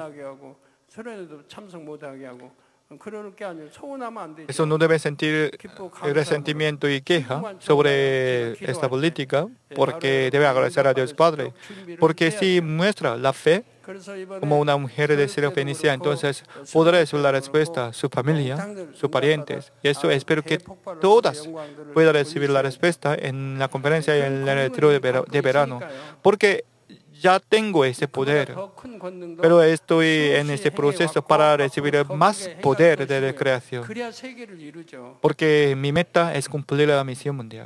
Eso no debe sentir resentimiento y queja sobre esta política, porque debe agradecer a Dios Padre. Porque si muestra la fe como una mujer de Siria Fenicia, entonces podrá recibir la respuesta a su familia, sus parientes. Y eso espero que todas puedan recibir la respuesta en la conferencia y en el retiro de verano. Porque ya tengo ese poder, pero estoy en este proceso para recibir más poder de la creación, porque mi meta es cumplir la misión mundial.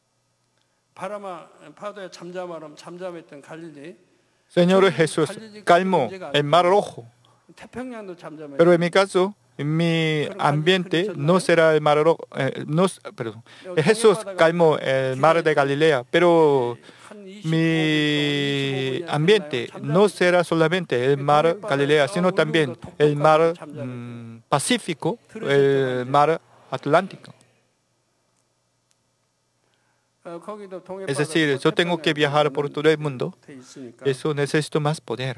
Señor Jesús calmó el mar rojo, pero en mi caso, en mi ambiente no será el mar rojo. Eh, no, perdón. Jesús calmó el mar de Galilea, pero mi ambiente no será solamente el mar Galilea, sino también el mar mm, Pacífico, el mar Atlántico. Es decir, yo tengo que viajar por todo el mundo. Eso necesito más poder.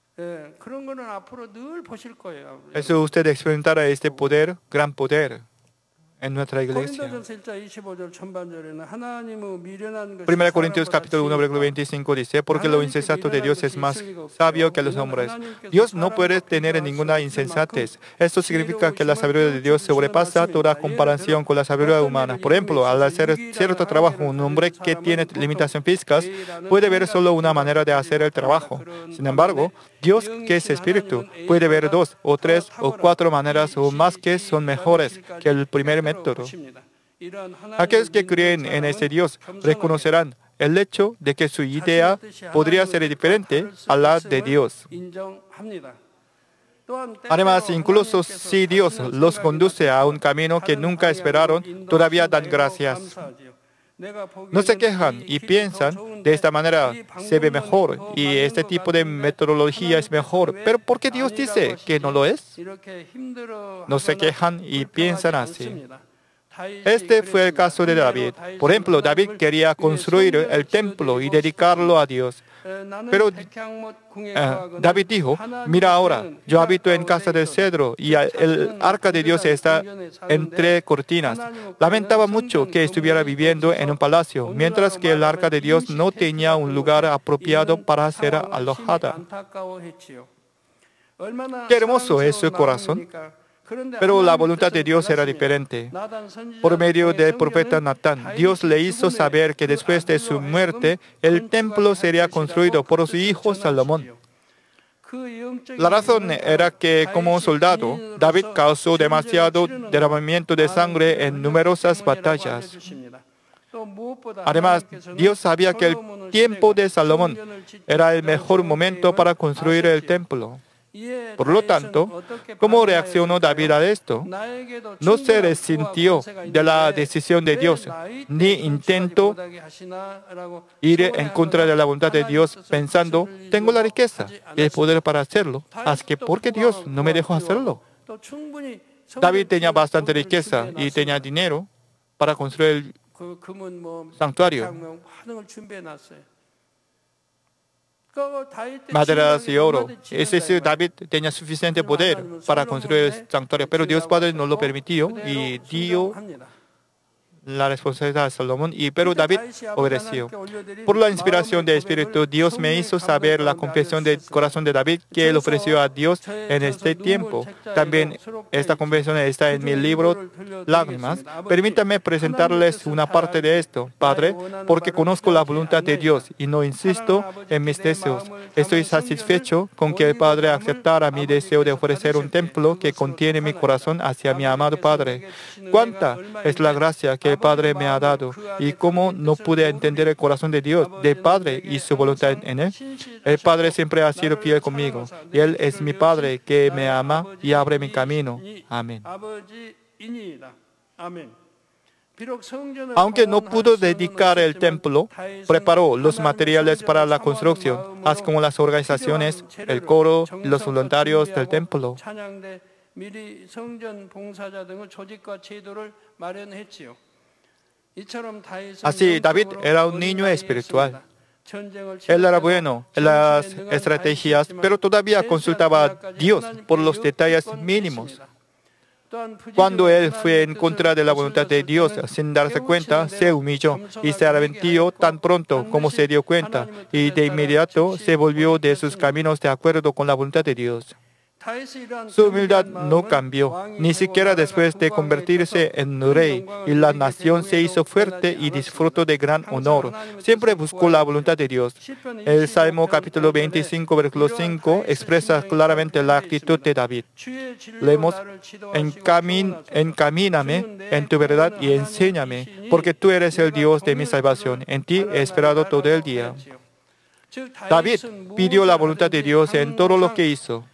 Eso usted experimentará este poder, gran poder, en nuestra iglesia. Primera Corintios capítulo uno, versículo veinticinco dice, porque lo insensato de Dios es más sabio que los hombres. Dios no puede tener ninguna insensatez. Esto significa que la sabiduría de Dios sobrepasa toda comparación con la sabiduría humana. Por ejemplo, al hacer cierto trabajo, un hombre que tiene limitaciones físicas puede ver solo una manera de hacer el trabajo. Sin embargo, Dios, que es espíritu, puede ver dos o tres o cuatro maneras o más que son mejores que el primer método. Aquellos que creen en ese Dios reconocerán el hecho de que su idea podría ser diferente a la de Dios. Además, incluso si Dios los conduce a un camino que nunca esperaron, todavía dan gracias. No se quejan y piensan, de esta manera se ve mejor y este tipo de metodología es mejor. Pero ¿por qué Dios dice que no lo es? No se quejan y piensan así. Este fue el caso de David. Por ejemplo, David quería construir el templo y dedicarlo a Dios. Pero eh, David dijo, mira ahora, yo habito en casa del cedro y el arca de Dios está entre cortinas. Lamentaba mucho que estuviera viviendo en un palacio, mientras que el arca de Dios no tenía un lugar apropiado para ser alojada. Qué hermoso es su corazón. Pero la voluntad de Dios era diferente. Por medio del profeta Natán, Dios le hizo saber que después de su muerte, el templo sería construido por su hijo Salomón. La razón era que, como soldado, David causó demasiado derramamiento de sangre en numerosas batallas. Además, Dios sabía que el tiempo de Salomón era el mejor momento para construir el templo. Por lo tanto, ¿cómo reaccionó David a esto? No se resintió de la decisión de Dios, ni intentó ir en contra de la voluntad de Dios pensando, tengo la riqueza y el poder para hacerlo, así que ¿por qué Dios no me dejó hacerlo? David tenía bastante riqueza y tenía dinero para construir el santuario. Maderas y oro. Ese sí, David tenía suficiente poder para construir el santuario, pero Dios Padre no lo permitió y dio la responsabilidad a Salomón, y, pero David obedeció. Por la inspiración del Espíritu, Dios me hizo saber la confesión del corazón de David que él ofreció a Dios en este tiempo. También esta confesión está en mi libro Lágrimas. Permítanme presentarles una parte de esto, Padre, porque conozco la voluntad de Dios y no insisto en mis deseos. Estoy satisfecho con que el Padre aceptara mi deseo de ofrecer un templo que contiene mi corazón hacia mi amado Padre. ¿Cuánta es la gracia que el Padre me ha dado y cómo no pude entender el corazón de Dios, del Padre y su voluntad en Él? El Padre siempre ha sido fiel conmigo y Él es mi Padre que me ama y abre mi camino. Amén. Aunque no pudo dedicar el templo, preparó los materiales para la construcción, así como las organizaciones, el coro y los voluntarios del templo. Así, David era un niño espiritual. Él era bueno en las estrategias, pero todavía consultaba a Dios por los detalles mínimos. Cuando él fue en contra de la voluntad de Dios, sin darse cuenta, se humilló y se arrepintió tan pronto como se dio cuenta, y de inmediato se volvió de sus caminos de acuerdo con la voluntad de Dios. Su humildad no cambió, ni siquiera después de convertirse en rey, y la nación se hizo fuerte y disfrutó de gran honor. Siempre buscó la voluntad de Dios. El Salmo capítulo veinticinco, versículo cinco, expresa claramente la actitud de David. Leemos, Encamin, encamíname en tu verdad y enséñame, porque tú eres el Dios de mi salvación. En ti he esperado todo el día. David pidió la voluntad de Dios en todo lo que hizo.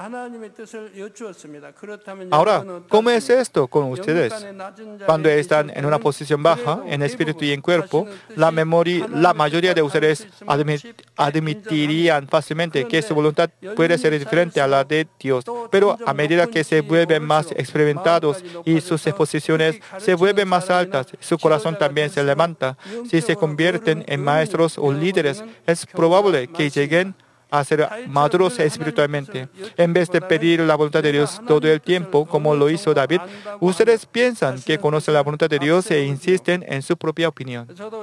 Ahora, ¿cómo es esto con ustedes? Cuando están en una posición baja, en espíritu y en cuerpo, la, memoria, la mayoría de ustedes admit, admitirían fácilmente que su voluntad puede ser diferente a la de Dios. Pero a medida que se vuelven más experimentados y sus exposiciones se vuelven más altas, su corazón también se levanta. Si se convierten en maestros o líderes, es probable que lleguen a ser maduros espiritualmente. En vez de pedir la voluntad de Dios todo el tiempo, como lo hizo David, ustedes piensan que conocen la voluntad de Dios e insisten en su propia opinión.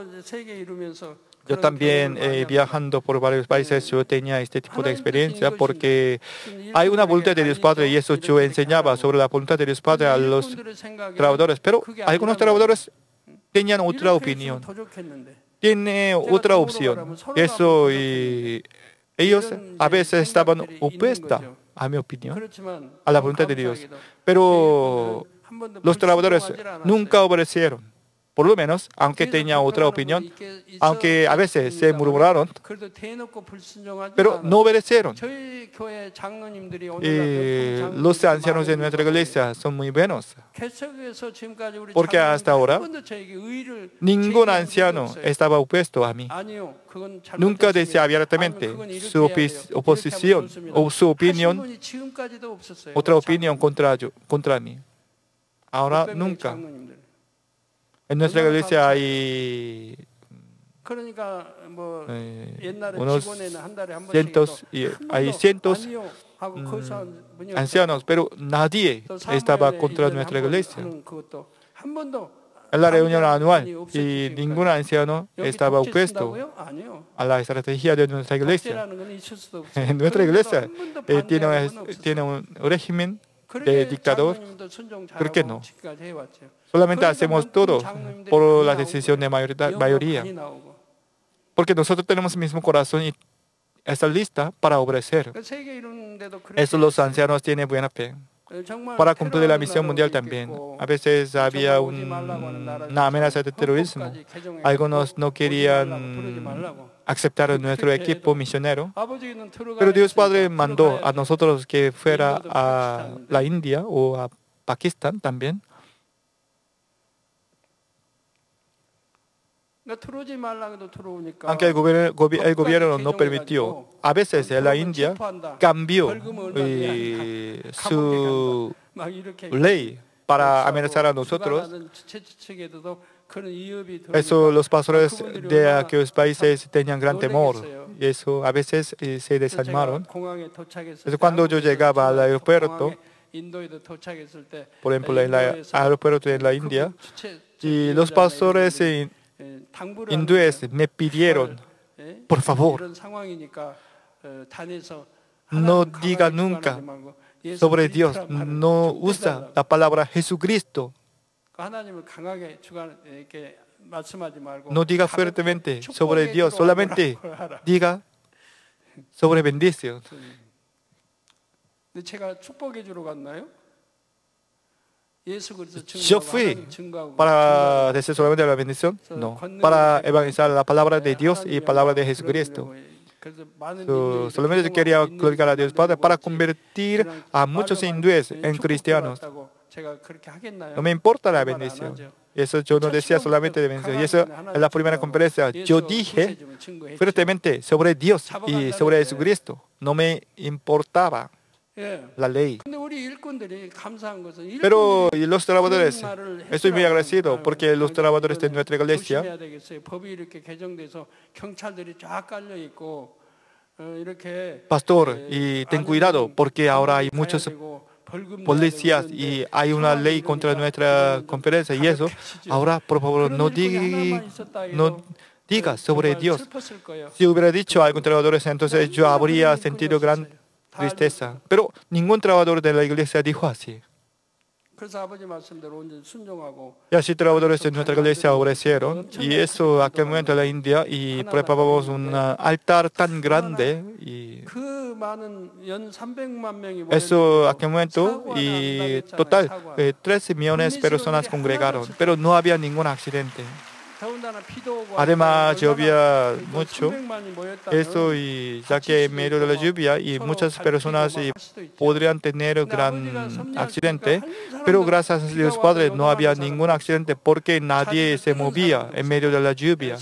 Yo también, eh, viajando por varios países, yo tenía este tipo de experiencia porque hay una voluntad de Dios Padre, y eso yo enseñaba sobre la voluntad de Dios Padre a los trabajadores. Pero algunos trabajadores tenían otra opinión, tienen otra opción. Eso y ellos a veces estaban opuestos, a mi opinión, a la voluntad de Dios. Pero los trabajadores nunca obedecieron. Por lo menos, aunque tenían otra opinión, aunque a veces se murmuraron, pero no obedecieron. Y los ancianos de nuestra iglesia son muy buenos, porque hasta ahora ningún anciano estaba opuesto a mí. Nunca decía abiertamente su oposición o su opinión, otra opinión contra, yo, contra mí. Ahora nunca. En nuestra iglesia hay eh, unos cientos, y hay cientos mm, ancianos, pero nadie estaba contra nuestra iglesia. En la reunión anual, y ningún anciano estaba opuesto a la estrategia de nuestra iglesia. Nuestra iglesia eh, tiene, tiene un régimen de dictador. ¿Por qué no? Solamente hacemos todo por la decisión de mayoría. Porque nosotros tenemos el mismo corazón y está lista para obedecer. Eso los ancianos tienen buena fe. Para cumplir la misión mundial también. A veces había un, una amenaza de terrorismo. Algunos no querían aceptar nuestro equipo misionero. Pero Dios Padre mandó a nosotros que fuera a la India o a Pakistán también. Aunque el gobierno, el gobierno no permitió, a veces en la India cambió eh, su ley para amenazar a nosotros. Eso los pastores de aquellos países tenían gran temor y eso a veces eh, se desanimaron. Eso cuando yo llegaba al aeropuerto, por ejemplo en el aeropuerto de la India, y los pastores eh, hindúes me pidieron, por favor, no diga nunca sobre Dios, no usa la palabra Jesucristo. No diga fuertemente sobre Dios, solamente diga sobre bendición. Yo fui para decir solamente la bendición, no, para evangelizar la palabra de Dios y la palabra de Jesucristo. So, solamente quería glorificar a Dios Padre para convertir a muchos hindúes en cristianos. No me importa la bendición. Eso yo no decía solamente de bendición. Y eso en la primera conferencia yo dije fuertemente sobre Dios y sobre Jesucristo. No me importaba la ley. Pero los trabajadores, estoy muy agradecido porque los trabajadores de nuestra iglesia, pastor, y ten cuidado porque ahora hay muchos policías y hay una ley contra nuestra conferencia y eso, ahora por favor no diga, no diga sobre Dios. Si hubiera dicho a algún trabajador, entonces yo habría sentido gran tristeza. Pero ningún trabajador de la iglesia dijo así. Y así trabajadores de nuestra iglesia obedecieron. Y eso, aquel momento en la India, y preparamos un altar tan grande. Y eso, aquel momento, y total, eh, trece millones de personas congregaron. Pero no había ningún accidente. Además, llovía mucho. Eso, y ya que en medio de la lluvia, y muchas personas y podrían tener gran accidente, pero gracias a Dios Padre no había ningún accidente porque nadie se movía en medio de la lluvia.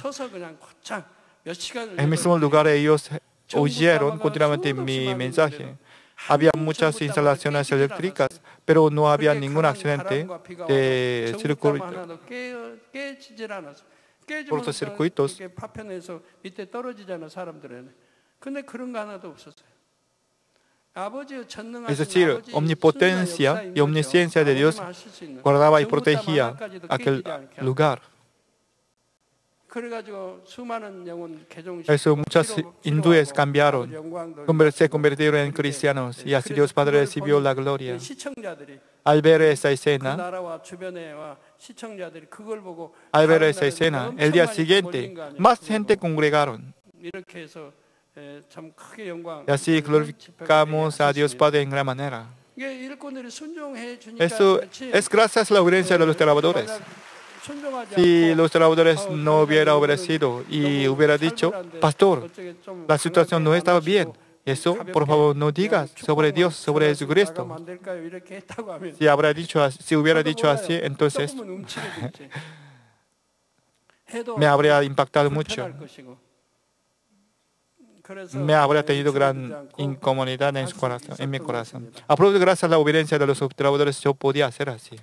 En el mismo lugar ellos oyeron continuamente mi mensaje. Había muchas instalaciones eléctricas, pero no había ningún accidente de circuito. cortocircuitos. Es decir, omnipotencia y omnisciencia de Dios guardaba y protegía aquel lugar. Eso muchos hindúes cambiaron, se convirtieron en cristianos y así Dios Padre recibió la gloria. Al ver esa escena, al ver esa escena, el día siguiente, más gente congregaron. Y así glorificamos a Dios Padre en gran manera. Eso es gracias a la obediencia de los trabajadores. Si los trabajadores no hubieran obedecido y hubiera dicho, pastor, la situación no estaba bien, eso, por favor, no digas sobre Dios, sobre Jesucristo. Si, habrá dicho, si hubiera dicho así, entonces me habría impactado mucho. Me habría tenido gran incomodidad en, su corazón, en mi corazón. A propósito, gracias a la obediencia de los trabajadores, yo podía hacer así.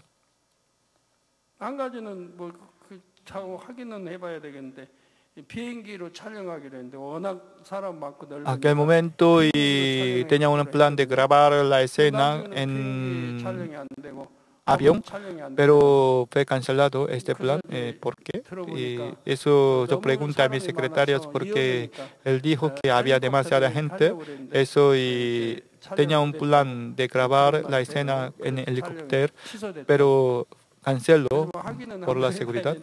aquel momento y tenía un plan de grabar la escena en avión, pero fue cancelado este plan. Eh, ¿Por qué? Y eso yo pregunté a mis secretarios porque él dijo que había demasiada gente, eso y tenía un plan de grabar la escena en helicóptero, pero canceló por la seguridad.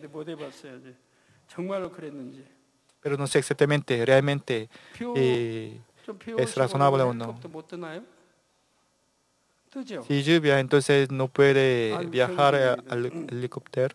Pero no sé exactamente, realmente eh, es razonable o no. Si lluvia, entonces no puede viajar al helicóptero.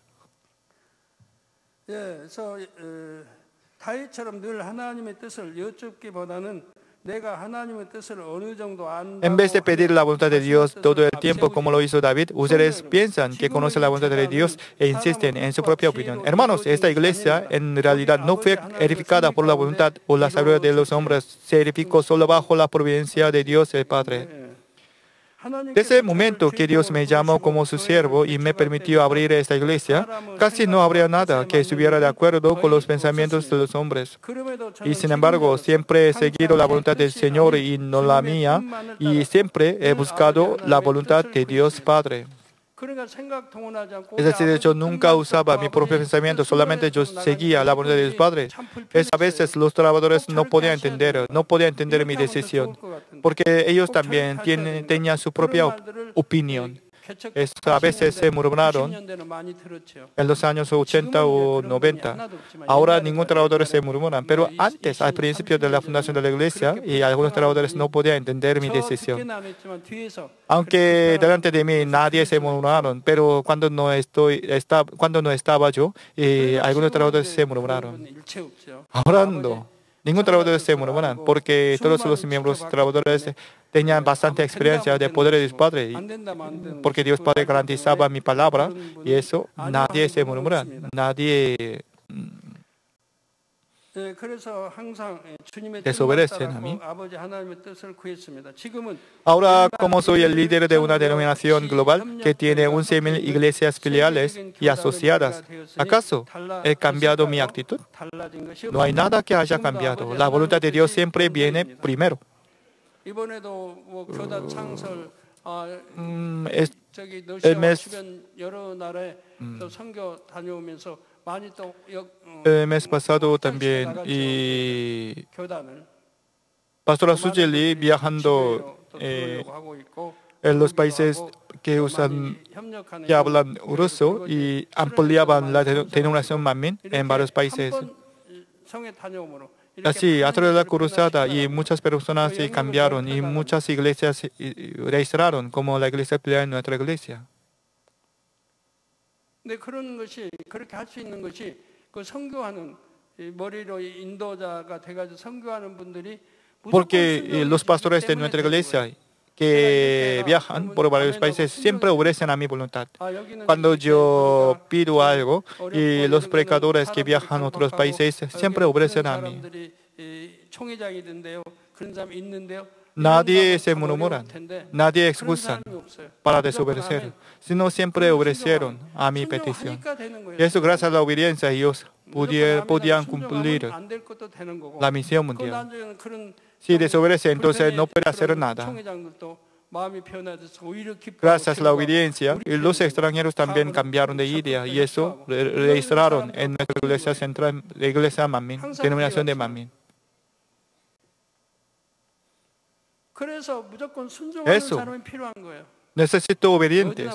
En vez de pedir la voluntad de Dios todo el tiempo como lo hizo David, ustedes piensan que conocen la voluntad de Dios e insisten en su propia opinión. Hermanos, esta iglesia en realidad no fue edificada por la voluntad o la sabiduría de los hombres, se edificó solo bajo la providencia de Dios el Padre. Desde el momento que Dios me llamó como su siervo y me permitió abrir esta iglesia, casi no habría nada que estuviera de acuerdo con los pensamientos de los hombres. Y sin embargo, siempre he seguido la voluntad del Señor y no la mía, y siempre he buscado la voluntad de Dios Padre. Es decir, yo nunca usaba mi propio pensamiento, solamente yo seguía la voluntad de Dios Padre. Es, a veces los trabajadores no podían entender, no podían entender mi decisión, porque ellos también tienen, tenían su propia op opinión. Es, a veces se murmuraron en los años ochenta o noventa. Ahora ningún trabajador se murmura, pero antes, al principio de la fundación de la iglesia, y algunos trabajadores no podían entender mi decisión. Aunque delante de mí nadie se murmuraron, pero cuando no, estoy, está, cuando no estaba yo, y algunos trabajadores se murmuraron. Ahora no. Ningún trabajador se murmura, porque todos los miembros trabajadores tenían bastante experiencia de poder de Dios Padre, porque Dios Padre garantizaba mi palabra, y eso nadie se murmura, nadie desobedece a mí. Ahora, como soy el líder de una denominación global que tiene once mil iglesias filiales y asociadas, ¿acaso he cambiado mi actitud? No hay nada que haya cambiado. La voluntad de Dios siempre viene primero. Mm, es, el mes, el mes pasado también, y Pastora Sujeli viajando eh, en los países que usan, que hablan ruso, y ampliaban la denominación Manmin en varios países. Así, a través de la cruzada, y muchas personas se cambiaron, y muchas iglesias se registraron como la iglesia filial en nuestra iglesia. Porque los pastores de nuestra iglesia que viajan por varios países siempre obedecen a mi voluntad. Cuando yo pido algo, y los predicadores que viajan a otros países siempre obedecen a mí. Nadie se murmura, nadie excusa para desobedecer, sino siempre obedecieron a mi petición. Y eso gracias a la obediencia ellos podían cumplir la misión mundial. Si desobedece, entonces no puede hacer nada. Gracias a la obediencia, y los extranjeros también cambiaron de idea, y eso registraron en nuestra iglesia central, la iglesia Manmin, denominación de Manmin. Eso, necesito obedientes.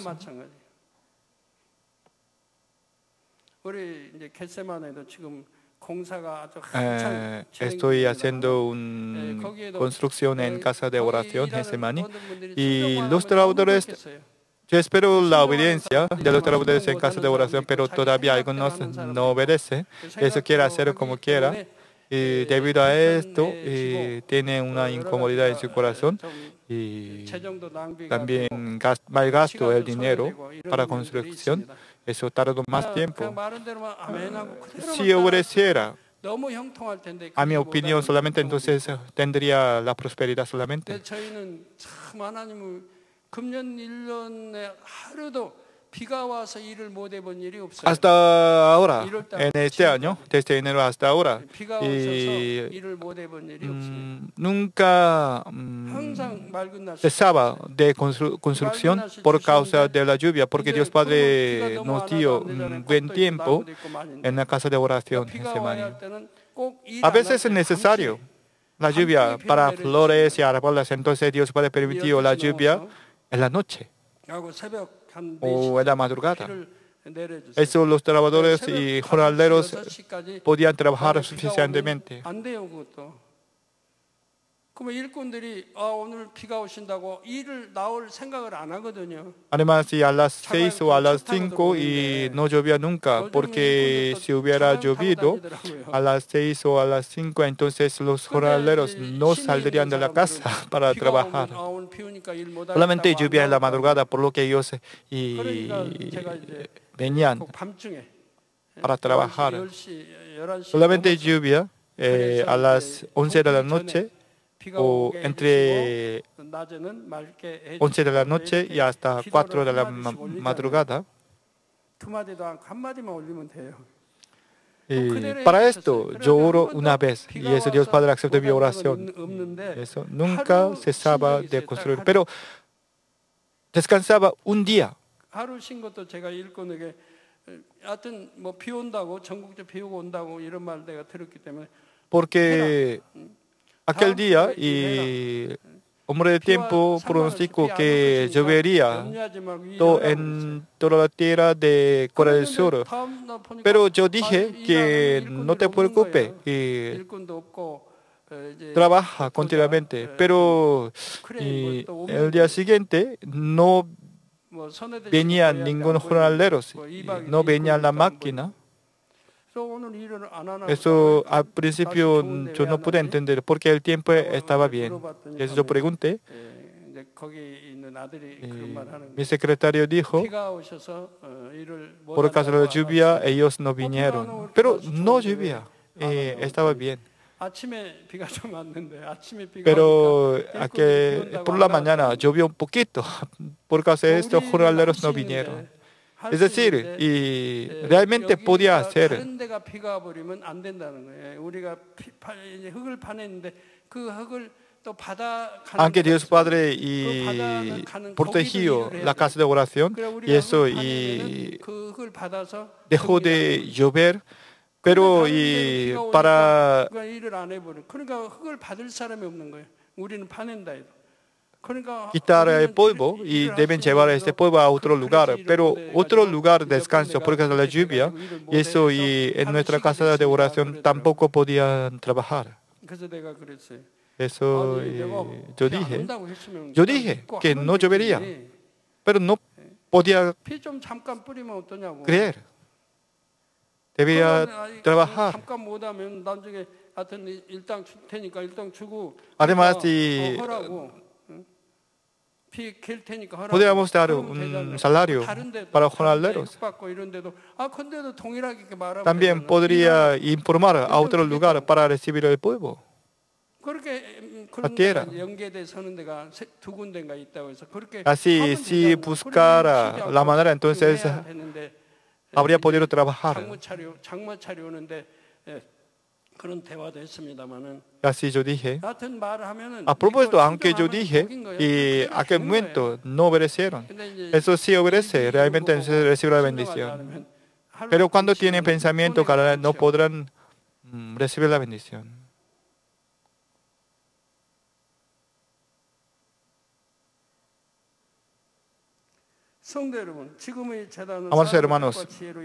Eh, estoy haciendo una construcción en casa de oración, Getsemani, y los trabajadores, yo espero la obediencia de los trabajadores en casa de oración, pero todavía algunos no obedecen. Eso quiere hacer como quiera. Y debido a esto, eh, tiene una incomodidad en su corazón, y también gast, malgasto el dinero para construcción. Eso tardó más tiempo. Si obedeciera, a mi opinión, solamente entonces tendría la prosperidad solamente. Hasta ahora, en este año, desde enero hasta ahora, y, mm, nunca mm, cesaba de constru construcción por causa de la lluvia, porque Dios Padre nos dio un buen tiempo en la casa de oración Getsemaní. A veces es necesario la lluvia para flores y árboles, entonces Dios Padre permitió la lluvia en la noche o en la madrugada. Eso los trabajadores y jornaleros podían trabajar suficientemente. Además, si a las seis o a las cinco y no llovía nunca, porque si hubiera llovido a las seis o a las cinco, entonces los jornaleros no saldrían de la casa para trabajar. Solamente lluvia en la madrugada, por lo que ellos y, venían para trabajar. Solamente lluvia eh, a las once de la noche, o entre once de la noche y hasta cuatro de la ma madrugada. Y para esto yo oro una vez y eso Dios Padre acepta mi oración. Eso nunca cesaba de construir, pero descansaba un día. Porque aquel día, y hombre de tiempo pronosticó que llovería todo en toda la tierra de Corea del Sur. Pero yo dije que no te preocupes, y trabaja continuamente. Pero y el día siguiente no venían ningún jornalero, no venía la máquina. Eso al principio yo no pude entender porque el tiempo estaba bien. Entonces yo pregunté. Mi secretario dijo, por causa de la lluvia, ellos no vinieron. Pero no llovía, eh, estaba bien. Pero aquel, por la mañana llovió un poquito. Por causa de esto, los jornaleros no vinieron. Es decir, y realmente podía hacer. Aunque Dios Padre y protegió la casa de oración y eso y dejó de llover, pero y para quitar el polvo y deben llevar este polvo a otro lugar, pero otro lugar de descanso porque de la lluvia y eso y en nuestra casa de oración tampoco podían trabajar. Eso y yo dije, yo dije que no llovería, pero no podía creer. Debía trabajar. Además, y podríamos dar un salario para los jornaleros. También podría informar a otro lugar para recibir el polvo. La tierra. Así, si buscara la manera, entonces habría podido trabajar. Así yo dije. A propósito, aunque yo dije, y a aquel momento no obedecieron. Eso sí obedece, realmente recibe la bendición. Pero cuando tienen pensamiento carnal, no podrán mm, recibir la bendición. Amados hermanos,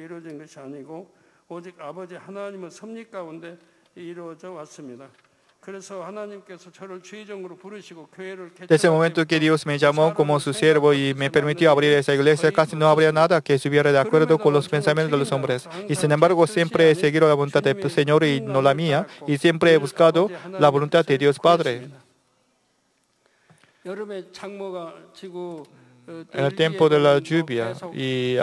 desde el momento que Dios me llamó como su siervo y me permitió abrir esa iglesia, casi no habría nada que estuviera de acuerdo con los pensamientos de los hombres. Y sin embargo, siempre he seguido la voluntad del Señor y no la mía, y siempre he buscado la voluntad de Dios Padre. En el tiempo de la lluvia, y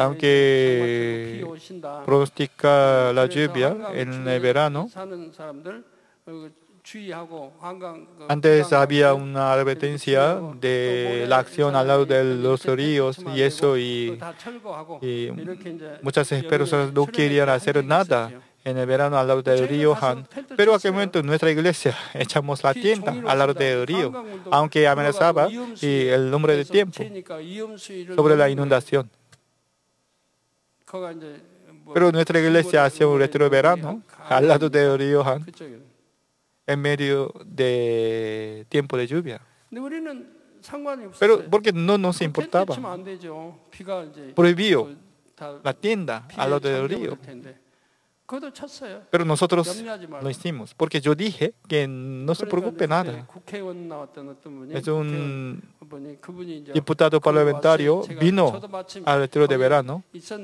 aunque pronostica la lluvia en el verano, Antes había una advertencia de la acción al lado de los ríos y eso, y, y muchas personas no querían hacer nada en el verano al lado del río Han. Pero a aquel momento en nuestra iglesia echamos la tienda al lado del río, aunque amenazaba y el nombre del tiempo sobre la inundación. Pero nuestra iglesia hacía un retiro de verano al lado del río Han, en medio de tiempo de lluvia. Pero porque no nos importaba. Prohibió la tienda al lado del río. Pero nosotros lo hicimos, porque yo dije que no se preocupe nada. Es un diputado parlamentario, vino al retiro de verano.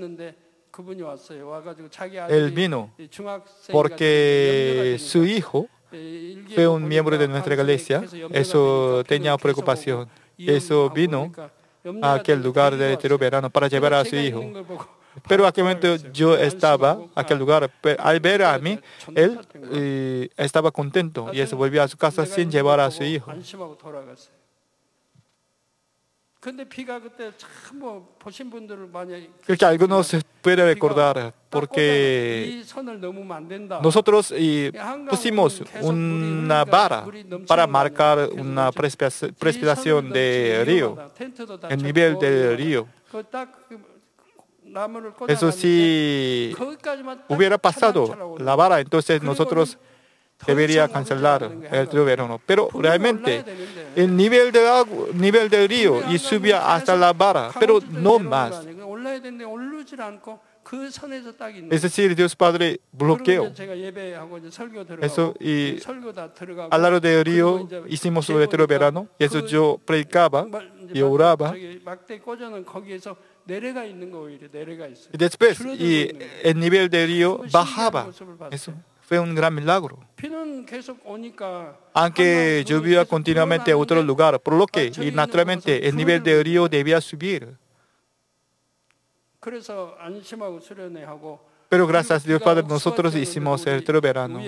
Él vino porque su hijo fue un miembro de nuestra iglesia. Eso tenía preocupación. Eso vino a aquel lugar de retiro de verano para llevar a su hijo. Pero en aquel momento yo estaba en aquel lugar. Al ver a mí, él eh, estaba contento y se volvió a su casa sin llevar a su hijo. Creo que algunos pueden recordar, porque nosotros eh, pusimos una vara para marcar una precipitación del río, el nivel del río. Eso sí hubiera pasado la vara, entonces nosotros debería cancelar el río verano. Pero realmente el nivel del agua, nivel del río y subía hasta la vara, pero no más. Es decir, Dios Padre bloqueó. Eso, y al lado del río hicimos el retiro verano, y eso yo predicaba y oraba. Y después y el nivel del río bajaba. Eso fue un gran milagro. Aunque llovía continuamente en otro lugar, por lo que y naturalmente el nivel del río debía subir. Pero gracias a Dios Padre, nosotros hicimos el retiro verano.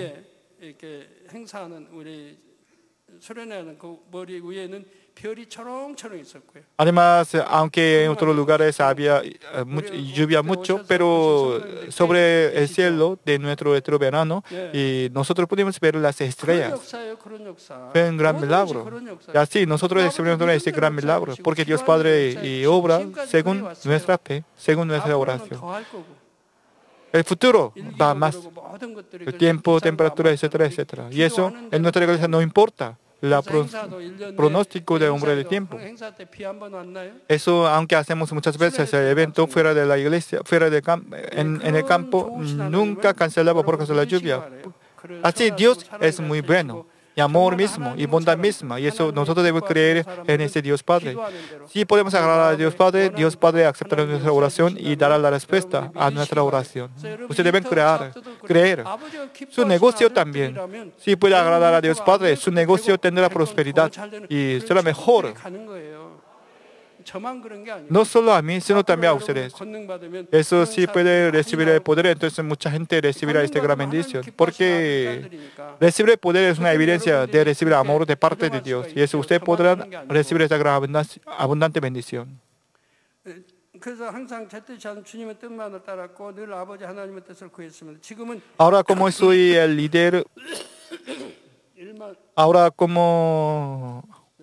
Además, aunque en otros lugares había lluvia mucho, pero sobre el cielo de nuestro retiro verano, y nosotros pudimos ver las estrellas. Fue un gran milagro. Y así nosotros experimentamos este gran milagro, porque Dios Padre y obra según nuestra fe, según nuestra oración. El futuro va más. El tiempo, temperatura, etcétera, etcétera. Y eso en nuestra iglesia no importa. El pronóstico del hombre del tiempo. Eso, aunque hacemos muchas veces el evento fuera de la iglesia, fuera de camp en, en el campo, nunca cancelaba por causa de la lluvia. Así Dios es muy bueno, y amor mismo, y bondad misma, y eso nosotros debemos creer en ese Dios Padre. Si podemos agradar a Dios Padre, Dios Padre aceptará nuestra oración y dará la respuesta a nuestra oración. Ustedes deben creer, creer. Su negocio también. Si puede agradar a Dios Padre, su negocio tendrá prosperidad y será mejor. No solo a mí, sino también a ustedes. Eso sí puede recibir el poder, entonces mucha gente recibirá esta gran bendición. Porque recibir el poder es una evidencia de recibir amor de parte de Dios. Y eso ustedes podrán recibir esta gran abundante bendición. Ahora como soy el líder, ahora como...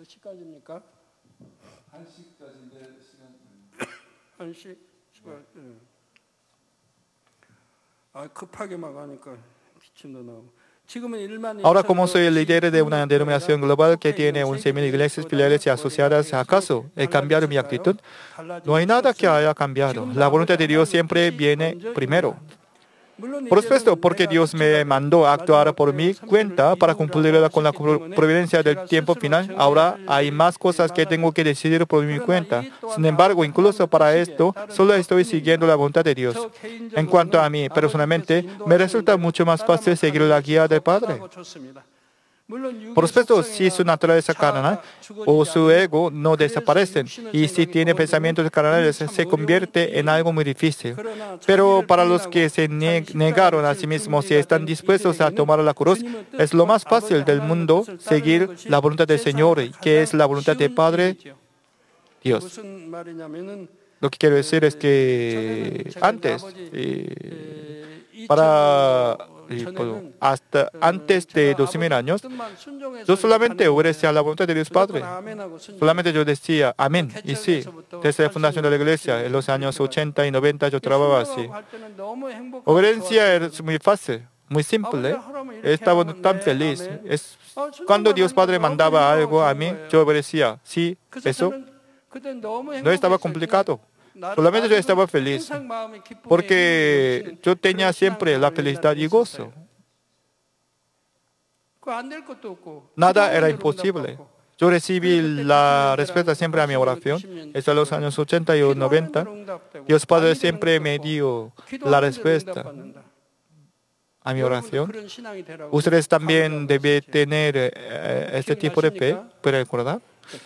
Ahora, como soy el líder de una denominación global que tiene once mil iglesias filiales y asociadas, ¿acaso he cambiado mi actitud? No hay nada que haya cambiado. La voluntad de Dios siempre viene primero. Por supuesto, porque Dios me mandó a actuar por mi cuenta para cumplirla con la providencia del tiempo final. Ahora hay más cosas que tengo que decidir por mi cuenta. Sin embargo, incluso para esto, solo estoy siguiendo la voluntad de Dios. En cuanto a mí, personalmente, me resulta mucho más fácil seguir la guía del Padre. Por supuesto, si su naturaleza carnal o su ego no desaparecen y si tiene pensamientos carnales, se convierte en algo muy difícil. Pero para los que se negaron a sí mismos y están dispuestos a tomar la cruz, es lo más fácil del mundo seguir la voluntad del Señor, que es la voluntad del Padre Dios. Lo que quiero decir es que antes, eh, para Y, pues, hasta antes de dos mil años, yo solamente obedecía a la voluntad de Dios Padre. Solamente yo decía amén y sí. Desde la fundación de la iglesia, en los años ochenta y noventa, yo trabajaba así. Obediencia es muy fácil, muy simple. Estaba tan feliz. Es, cuando Dios Padre mandaba algo a mí, yo obedecía. Sí, eso no estaba complicado. Solamente yo estaba feliz, porque yo tenía siempre la felicidad y gozo. Nada era imposible. Yo recibí la respuesta siempre a mi oración. Desde los años ochenta y noventa, Dios Padre siempre me dio la respuesta a mi oración. Ustedes también deben tener eh, este tipo de fe, ¿pueden recordar?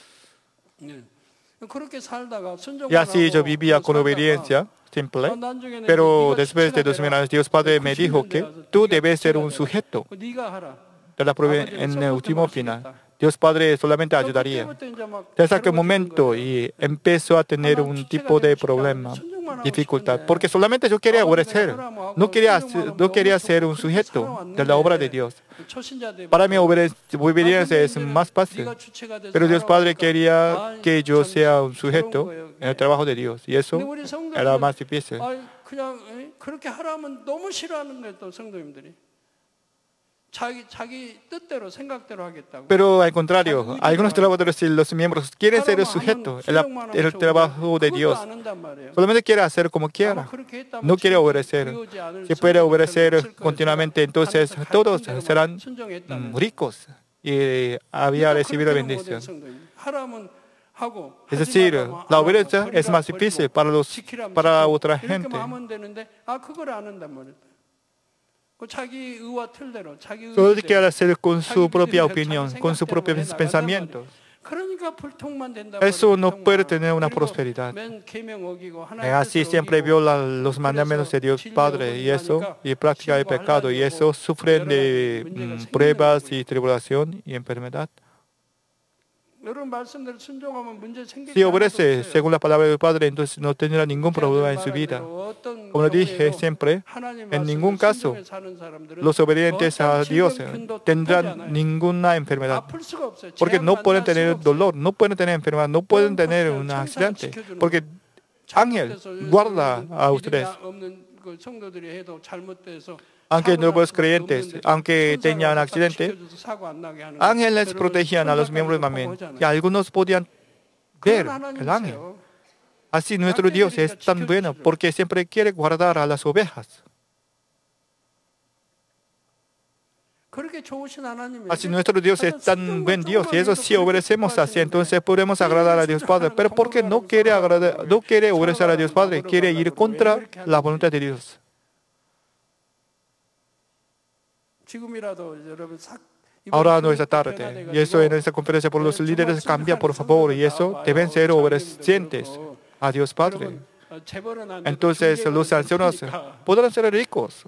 Y así yo vivía con obediencia simple, pero después de dos mil años Dios Padre me dijo que tú debes ser un sujeto de la en el último final. Dios Padre solamente ayudaría. Desde aquel momento y empezó a tener un tipo de problema, dificultad, porque solamente yo quería obedecer, no quería, no quería ser un sujeto de la obra de Dios. Para mí obediencia es más fácil, pero Dios Padre quería que yo sea un sujeto en el trabajo de Dios, y eso era más difícil. Pero al contrario, algunos trabajadores y los miembros quieren ser el sujeto, el, el trabajo de Dios. Solamente quiere hacer como quiera, no quiere obedecer. Si puede obedecer continuamente, entonces todos serán mm, ricos y había recibido bendición. Es decir, la obediencia es más difícil para, los, para otra gente. Solo quiere hacer con su propia opinión, con sus propios pensamientos. Eso no puede tener una prosperidad. Así siempre viola los mandamientos de Dios Padre y eso, y practica el pecado, y eso sufren de mm, pruebas y tribulación y enfermedad. Si obedece según la palabra del Padre, entonces no tendrá ningún problema en su vida. Como dije siempre, en ningún caso los obedientes a Dios tendrán ninguna enfermedad, porque no pueden tener dolor, no pueden tener enfermedad, no pueden tener un accidente, porque ángel guarda a ustedes. Aunque nuevos creyentes, aunque tengan accidente, ángeles protegían a los miembros de Amén. Y algunos podían ver el ángel. Así nuestro Dios es tan bueno porque siempre quiere guardar a las ovejas. Así nuestro Dios es tan buen Dios y eso si obedecemos así, entonces podemos agradar a Dios Padre. Pero porque no quiere agradar, no quiere obedecer a Dios Padre, quiere ir contra la voluntad de Dios. Ahora no es tarde, y eso en esta conferencia por los líderes cambia, por favor, y eso deben ser obedientes a Dios Padre. Entonces los ancianos podrán ser ricos.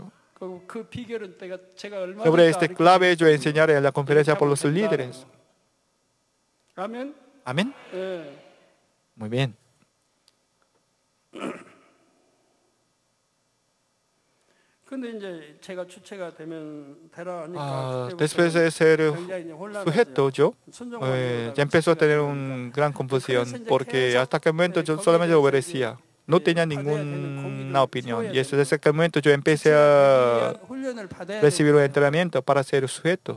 Sobre este clave yo enseñaré en la conferencia por los líderes. Amén. Amén. Muy bien. Ah, después de ser sujeto, yo eh, ya empezó a tener una gran confusión, porque hasta aquel momento yo solamente obedecía, no tenía ninguna opinión. Y desde ese momento yo empecé a recibir un entrenamiento para ser sujeto.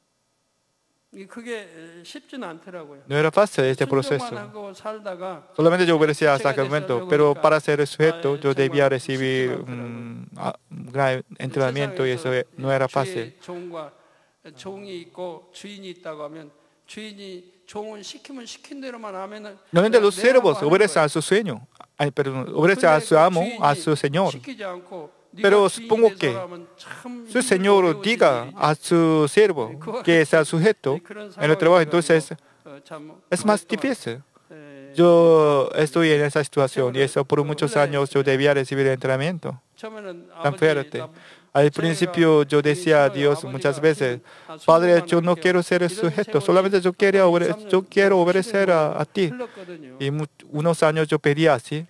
No era fácil este proceso. Solamente yo obedecía hasta aquel momento, pero para ser sujeto yo debía recibir un gran entrenamiento y eso no era fácil. Normalmente los siervos obedecen a su sueño, ay, perdón, obedecen a su amo, a su señor. Pero supongo que su Señor diga a su siervo que sea sujeto en el trabajo, entonces es más difícil. Yo estoy en esa situación y eso por muchos años yo debía recibir entrenamiento tan fuerte. Al principio yo decía a Dios muchas veces, Padre, yo no quiero ser sujeto, solamente yo quiero, obede- yo quiero obedecer a, a ti. Y mu- unos años yo pedía así.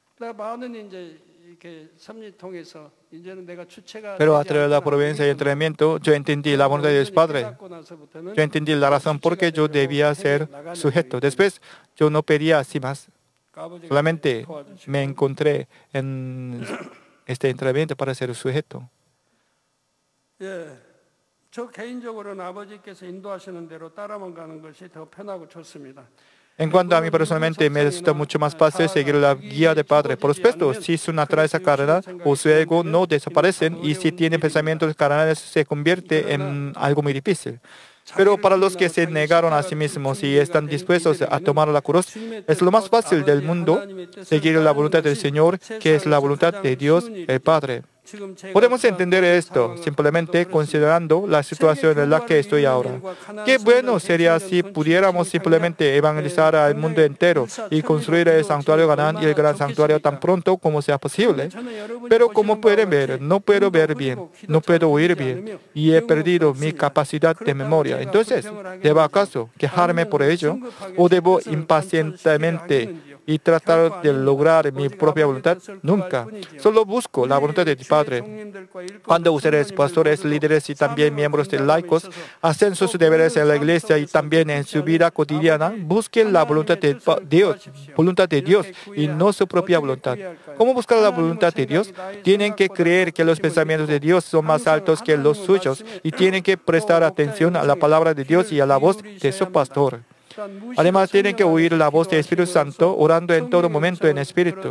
Pero a través de la providencia y entrenamiento, yo entendí la voluntad de Dios Padre. Yo entendí la razón por qué yo debía ser sujeto. Después, yo no pedía así más. Solamente me encontré en este entrenamiento para ser sujeto. 예, 저 개인적으로는 아버지께서 인도하시는 대로 따라만 가는 것이 더 편하고 좋습니다. En cuanto a mí personalmente, me resulta mucho más fácil seguir la guía de Padre. Por supuesto, si su naturaleza carnal o su ego no desaparecen y si tiene pensamientos carnales, se convierte en algo muy difícil. Pero para los que se negaron a sí mismos y están dispuestos a tomar la cruz, es lo más fácil del mundo seguir la voluntad del Señor, que es la voluntad de Dios, el Padre. Podemos entender esto simplemente considerando la situación en la que estoy ahora. Qué bueno sería si pudiéramos simplemente evangelizar al mundo entero y construir el santuario Canaán y el gran santuario tan pronto como sea posible. Pero como pueden ver, no puedo ver bien, no puedo oír bien y he perdido mi capacidad de memoria. Entonces, ¿debo acaso quejarme por ello o debo impacientemente y tratar de lograr mi propia voluntad? Nunca. Solo busco la voluntad de mi Padre. Cuando ustedes, pastores, líderes y también miembros de laicos, hacen sus deberes en la iglesia y también en su vida cotidiana, busquen la voluntad de Dios, voluntad de Dios y no su propia voluntad. ¿Cómo buscar la voluntad de Dios? Tienen que creer que los pensamientos de Dios son más altos que los suyos y tienen que prestar atención a la palabra de Dios y a la voz de su pastor. Además, tienen que oír la voz del Espíritu Santo, orando en todo momento en Espíritu.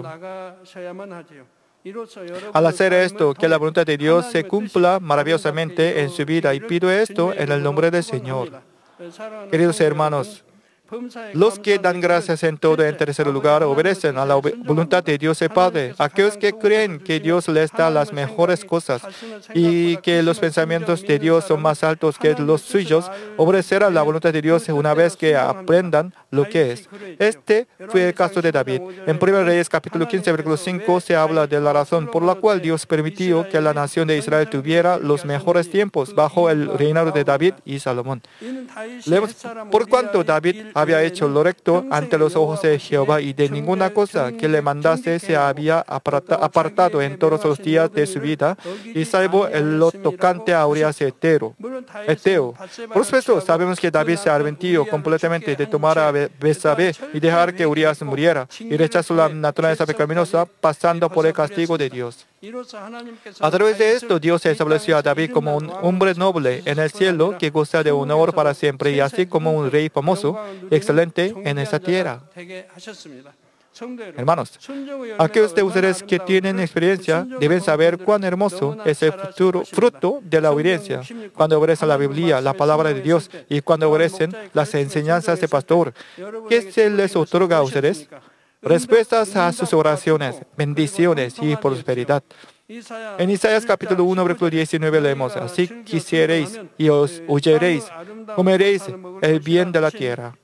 Al hacer esto, que la voluntad de Dios se cumpla maravillosamente en su vida y pido esto en el nombre del Señor. Queridos hermanos, los que dan gracias en todo, en tercer lugar, obedecen a la voluntad de Dios el Padre. Aquellos que creen que Dios les da las mejores cosas y que los pensamientos de Dios son más altos que los suyos, obedecerán la voluntad de Dios una vez que aprendan lo que es. Este fue el caso de David. En primero Reyes capítulo quince, versículo cinco, se habla de la razón por la cual Dios permitió que la nación de Israel tuviera los mejores tiempos bajo el reinado de David y Salomón. Leemos, por cuanto David había hecho lo recto ante los ojos de Jehová y de ninguna cosa que le mandase se había apartado en todos los días de su vida, y salvo en lo tocante a Urias Eteo. Por supuesto, sabemos que David se arrepintió completamente de tomar a Betsabé y dejar que Urias muriera, y rechazó la naturaleza pecaminosa, pasando por el castigo de Dios. A través de esto, Dios estableció a David como un hombre noble en el cielo que goza de honor para siempre y así como un rey famoso y excelente en esa tierra. Hermanos, aquellos de ustedes que tienen experiencia deben saber cuán hermoso es el futuro fruto de la obediencia. Cuando obedecen la Biblia, la palabra de Dios, y cuando obedecen las enseñanzas del pastor, ¿qué se les otorga a ustedes? Respuestas a sus oraciones, bendiciones y prosperidad. En Isaías capítulo uno, versículo diecinueve leemos, así quisiereis y os oyereis, comeréis el bien de la tierra.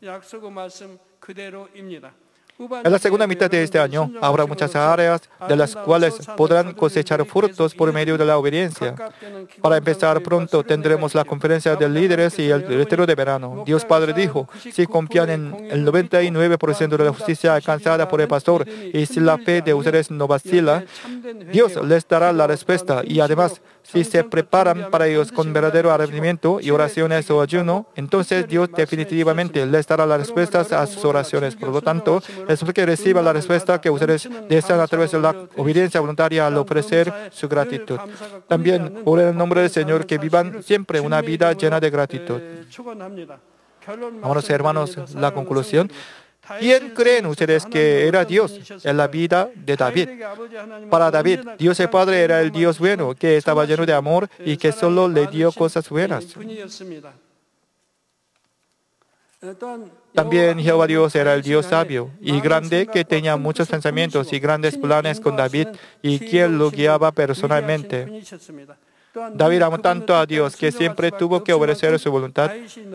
En la segunda mitad de este año habrá muchas áreas de las cuales podrán cosechar frutos por medio de la obediencia. Para empezar pronto tendremos la conferencia de líderes y el retiro de verano. Dios Padre dijo, si confían en el noventa y nueve por ciento de la justicia alcanzada por el pastor y si la fe de ustedes no vacila, Dios les dará la respuesta. Y además, si se preparan para ellos con verdadero arrepentimiento y oraciones o ayuno, entonces Dios definitivamente les dará las respuestas a sus oraciones. Por lo tanto, es porque reciba la respuesta que ustedes desean a través de la obediencia voluntaria al ofrecer su gratitud. También, oro en el nombre del Señor, que vivan siempre una vida llena de gratitud. Amados hermanos, la conclusión. ¿Quién creen ustedes que era Dios en la vida de David? Para David, Dios el Padre era el Dios bueno, que estaba lleno de amor y que solo le dio cosas buenas. También Jehová Dios era el Dios sabio y grande que tenía muchos pensamientos y grandes planes con David y quien lo guiaba personalmente. David amó tanto a Dios que siempre tuvo que obedecer su voluntad.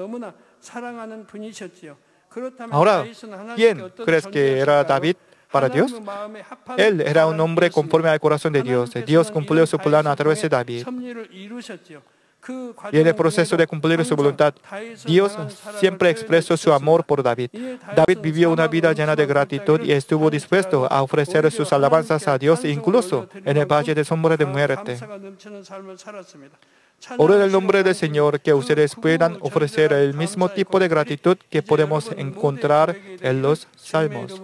Ahora, ¿quién crees que era David para Dios? Él era un hombre conforme al corazón de Dios. Dios cumplió su plan a través de David. Y en el proceso de cumplir su voluntad, Dios siempre expresó su amor por David. David vivió una vida llena de gratitud y estuvo dispuesto a ofrecer sus alabanzas a Dios, incluso en el valle de sombra de muerte. Oro en el nombre del Señor que ustedes puedan ofrecer el mismo tipo de gratitud que podemos encontrar en los salmos.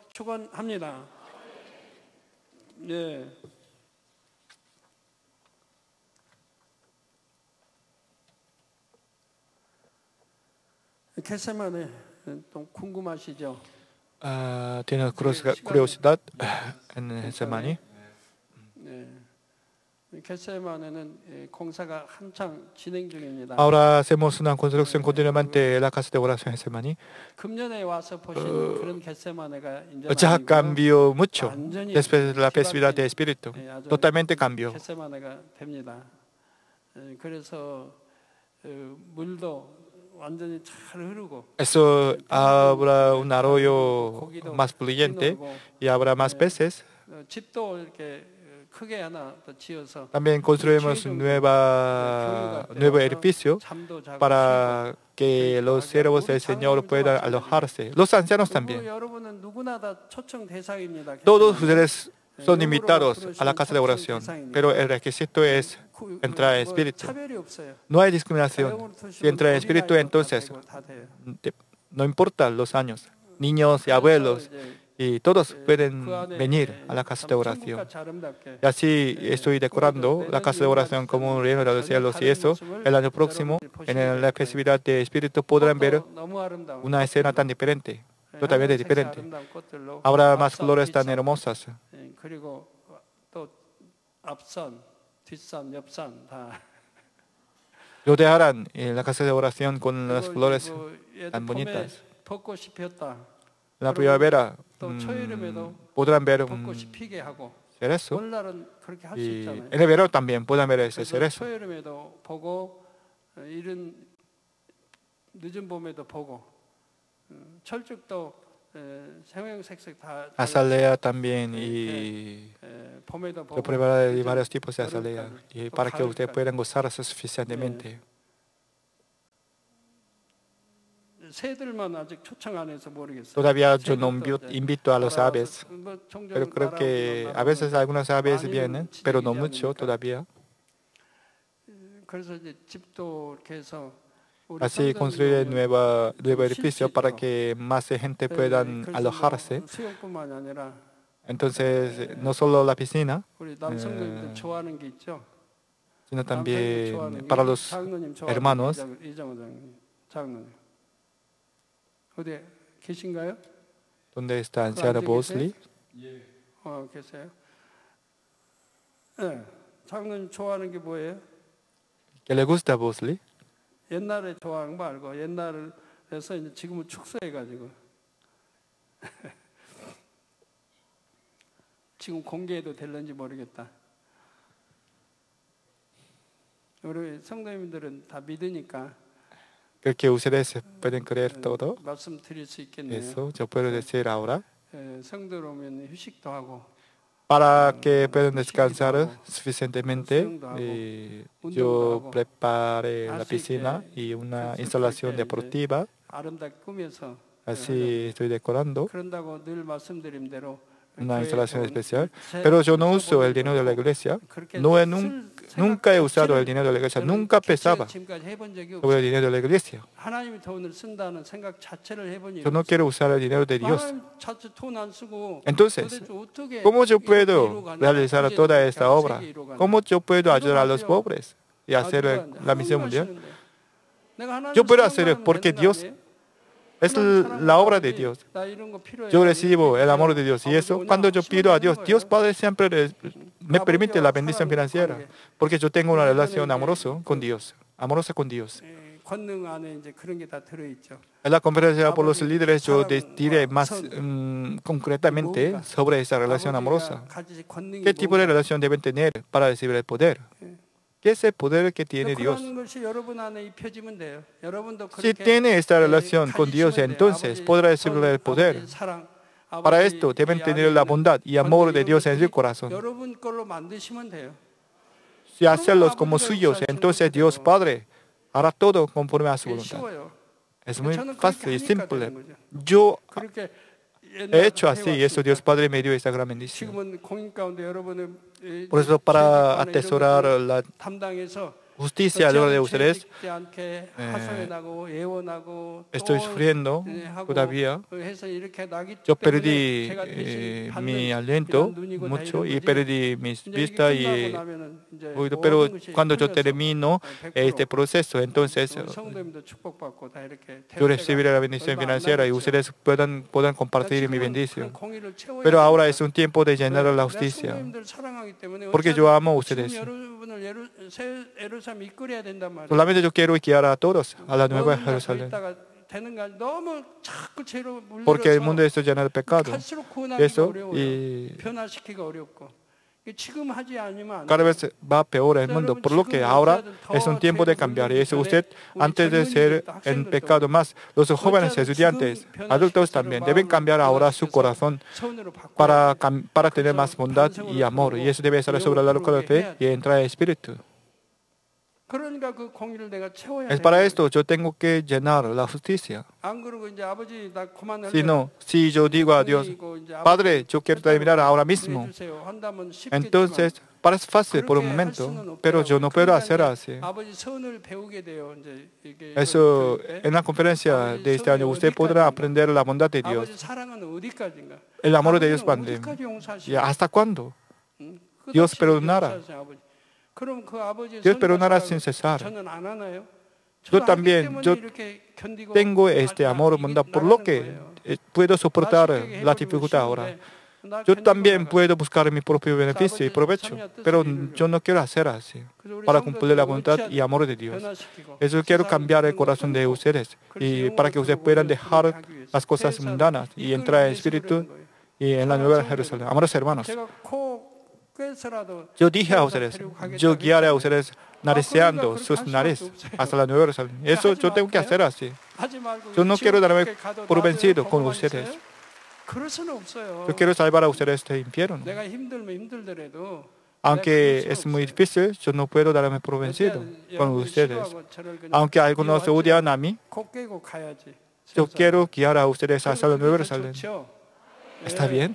Uh, ¿Tienes curiosidad en Getsemaní? Ahora hacemos una construcción continuamente en la casa de oración Getsemaní. Uh, ya cambió mucho después de la festividad de Espíritu. Totalmente cambió. Eso habrá un arroyo más fluyente y habrá más peces. También construimos un nueva, nuevo edificio para que los siervos del Señor puedan alojarse. Los ancianos también. Todos ustedes son invitados a la casa de oración, pero el requisito es entrar en espíritu. No hay discriminación. Si entra en espíritu, entonces no importa los años, niños y abuelos, y todos pueden venir a la casa de oración. Y así estoy decorando la casa de oración como un reino de los cielos, y eso, el año próximo, en la festividad de espíritu, podrán ver una escena tan diferente, totalmente diferente. Habrá más flores tan hermosas. Rodearán en la casa de oración con las flores tan bonitas. En la primavera mmm, podrán ver un cerezo. Y en el verano también podrán ver ese cerezo. Azalea también, y yo prepararé varios tipos de azalea y para que ustedes puedan gozarse suficientemente. Todavía yo no invito a los aves, pero creo que a veces algunas aves vienen, pero no mucho todavía. Así construir nuevo, nuevo edificio para que más gente pueda alojarse. Entonces, no solo la piscina, eh, sino también para los hermanos. ¿Dónde está anciano Bosley? ¿Qué le gusta a Bosley? 옛날에 좋아하는 거 말고 옛날에서 이제 지금은 축소해가지고 지금 공개해도 될런지 모르겠다. 우리 성도님들은 다 믿으니까. Creo que ustedes pueden creer todo. 말씀드릴 수 있겠네요. Eso yo puedo decir ahora. 성도로 오면 휴식도 하고. Para que puedan descansar suficientemente, eh, yo preparé la piscina y una instalación deportiva. Así estoy decorando una instalación especial. Pero yo no uso el dinero de la iglesia. No he, nunca, nunca he usado el dinero de la iglesia. Nunca pensaba sobre el dinero de la iglesia. Yo no quiero usar el dinero de Dios. Entonces, ¿cómo yo puedo realizar toda esta obra? ¿Cómo yo puedo ayudar a los pobres y hacer la misión mundial? Yo puedo hacerlo porque Dios es la obra de Dios. Yo recibo el amor de Dios y eso, cuando yo pido a Dios, Dios Padre siempre me permite la bendición financiera porque yo tengo una relación amorosa con Dios, amorosa con Dios. En la conferencia por los líderes yo diré más um, concretamente sobre esa relación amorosa. ¿Qué tipo de relación deben tener para recibir el poder? ¿Qué es el poder que tiene Dios? Si tiene esta relación con Dios, entonces podrá recibir el poder. Para esto deben tener la bondad y amor de Dios en su corazón. Si hacerlos como suyos, entonces Dios Padre hará todo conforme a su voluntad. Es muy fácil y simple. Yo he hecho así y eso Dios Padre me dio esta gran bendición. Por eso, para atesorar la justicia de ustedes, eh, estoy sufriendo todavía. Yo perdí eh, mi aliento mucho y perdí mis vistas y oído, pero cuando yo termino este proceso, entonces yo recibiré la bendición financiera y ustedes puedan, puedan compartir mi bendición. Pero ahora es un tiempo de llenar la justicia, porque yo amo a ustedes. Solamente yo quiero guiar a todos a la Nueva Jerusalén, porque el mundo está lleno de pecado. Eso y cada vez va peor el mundo, por lo que ahora es un tiempo de cambiar. Y eso usted, antes de ser en pecado más, los jóvenes estudiantes, adultos también, deben cambiar ahora su corazón para, para tener más bondad y amor. Y eso debe estar sobre la locura de fe y entrar en espíritu. Es para esto yo tengo que llenar la justicia. Si no, si yo digo a Dios, Padre, yo quiero terminar ahora mismo, entonces parece fácil por un momento, pero yo no puedo hacer así. Eso, en la conferencia de este año, usted podrá aprender la bondad de Dios. El amor de Dios, ¿para ¿y hasta cuándo? Dios perdonará. Dios perdonará sin cesar. Yo también, yo tengo este amor, bondad, por lo que puedo soportar la dificultad ahora. Yo también puedo buscar mi propio beneficio y provecho, pero yo no quiero hacer así para cumplir la voluntad y amor de Dios. Eso quiero cambiar el corazón de ustedes y para que ustedes puedan dejar las cosas mundanas y entrar en espíritu y en la Nueva Jerusalén. Amados hermanos, yo dije a ustedes, yo guiaré a ustedes nariceando sus narices hasta la Nueva Jerusalén. Eso yo tengo que hacer así. Yo no quiero darme por vencido con ustedes. Yo quiero salvar a ustedes del infierno. Aunque es muy difícil, yo no puedo darme por vencido con ustedes. Aunque algunos odian a mí, yo quiero guiar a ustedes hasta la Nueva Jerusalén. ¿Está bien?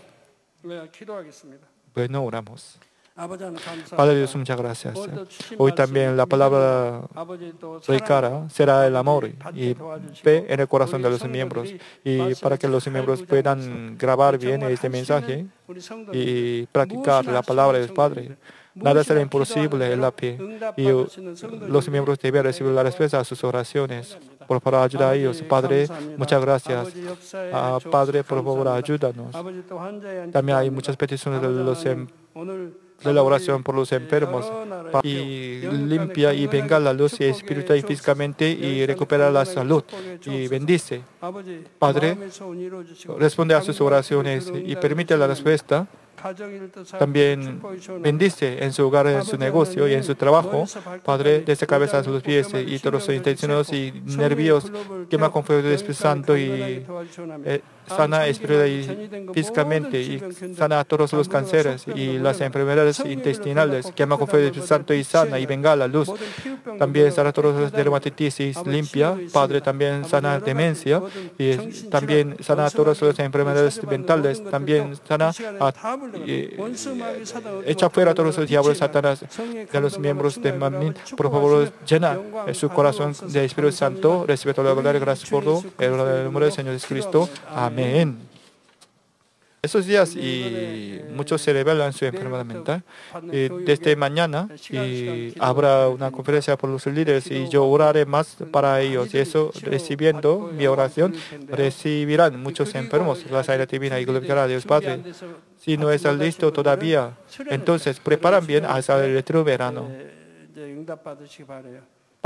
Bueno, oramos. Padre Dios, muchas gracias. Hoy también la palabra rica será el amor y fe en el corazón de los miembros. Y para que los miembros puedan grabar bien este mensaje y practicar la palabra del Padre. Nada será imposible en la fe. Y los miembros deben recibir la respuesta a sus oraciones. Por favor, ayuda a ellos. Padre, muchas gracias. Ah, Padre, por favor, ayúdanos. También hay muchas peticiones de, los em, de la oración por los enfermos. Y limpia y venga la luz espiritual y físicamente y recupera la salud. Y bendice. Padre, responde a sus oraciones y permite la respuesta. También bendice en su hogar, en su negocio y en su trabajo. Padre, desde cabeza a los pies y todos sus intenciones y nervios, quema con fuego del Espíritu Santo y eh, sana espiritual y físicamente y sana a todos los cánceres y las enfermedades intestinales. Quema con fuego del Espíritu Santo y sana y venga la luz. También sana todos los dermatitis y limpia. Padre, también sana demencia y también sana todas las enfermedades mentales. También sana a Y, echa fuera a todos los diablos, Satanás, de los miembros de Mamín. Por favor, llena su corazón de Espíritu Santo. Recibe toda la gloria y gracias por todo. En el nombre del Señor Jesucristo. Amén. Esos días y muchos se revelan su enfermedad mental. Y desde mañana y habrá una conferencia por los líderes y yo oraré más para ellos. Y eso, recibiendo mi oración, recibirán muchos enfermos la sanidad divina y glorificará a Dios Padre. Si no están listos todavía, entonces preparan bien hasta el retiro verano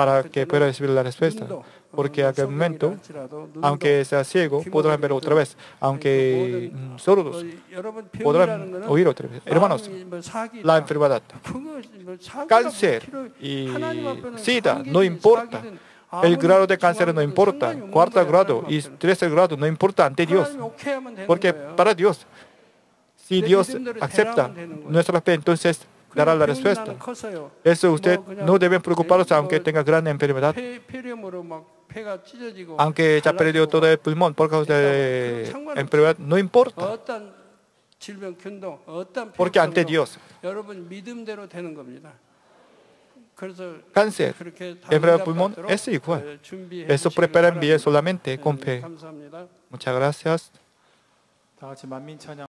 para que pueda recibir la respuesta. Porque en aquel momento, aunque sea ciego, podrán ver otra vez. Aunque mm, sordos, podrán oír otra vez. Hermanos, la enfermedad, cáncer y sida, no importa. El grado de cáncer no importa. Cuarto grado y tercer grado no importa ante Dios. Porque para Dios, si Dios acepta nuestra fe, entonces dará la respuesta. Eso usted no debe preocuparse aunque tenga gran enfermedad. Aunque ya perdió todo el pulmón por causa de enfermedad, no importa. Porque ante Dios, cáncer, enfermedad de pulmón es igual. Eso preparan bien solamente con fe. Muchas gracias.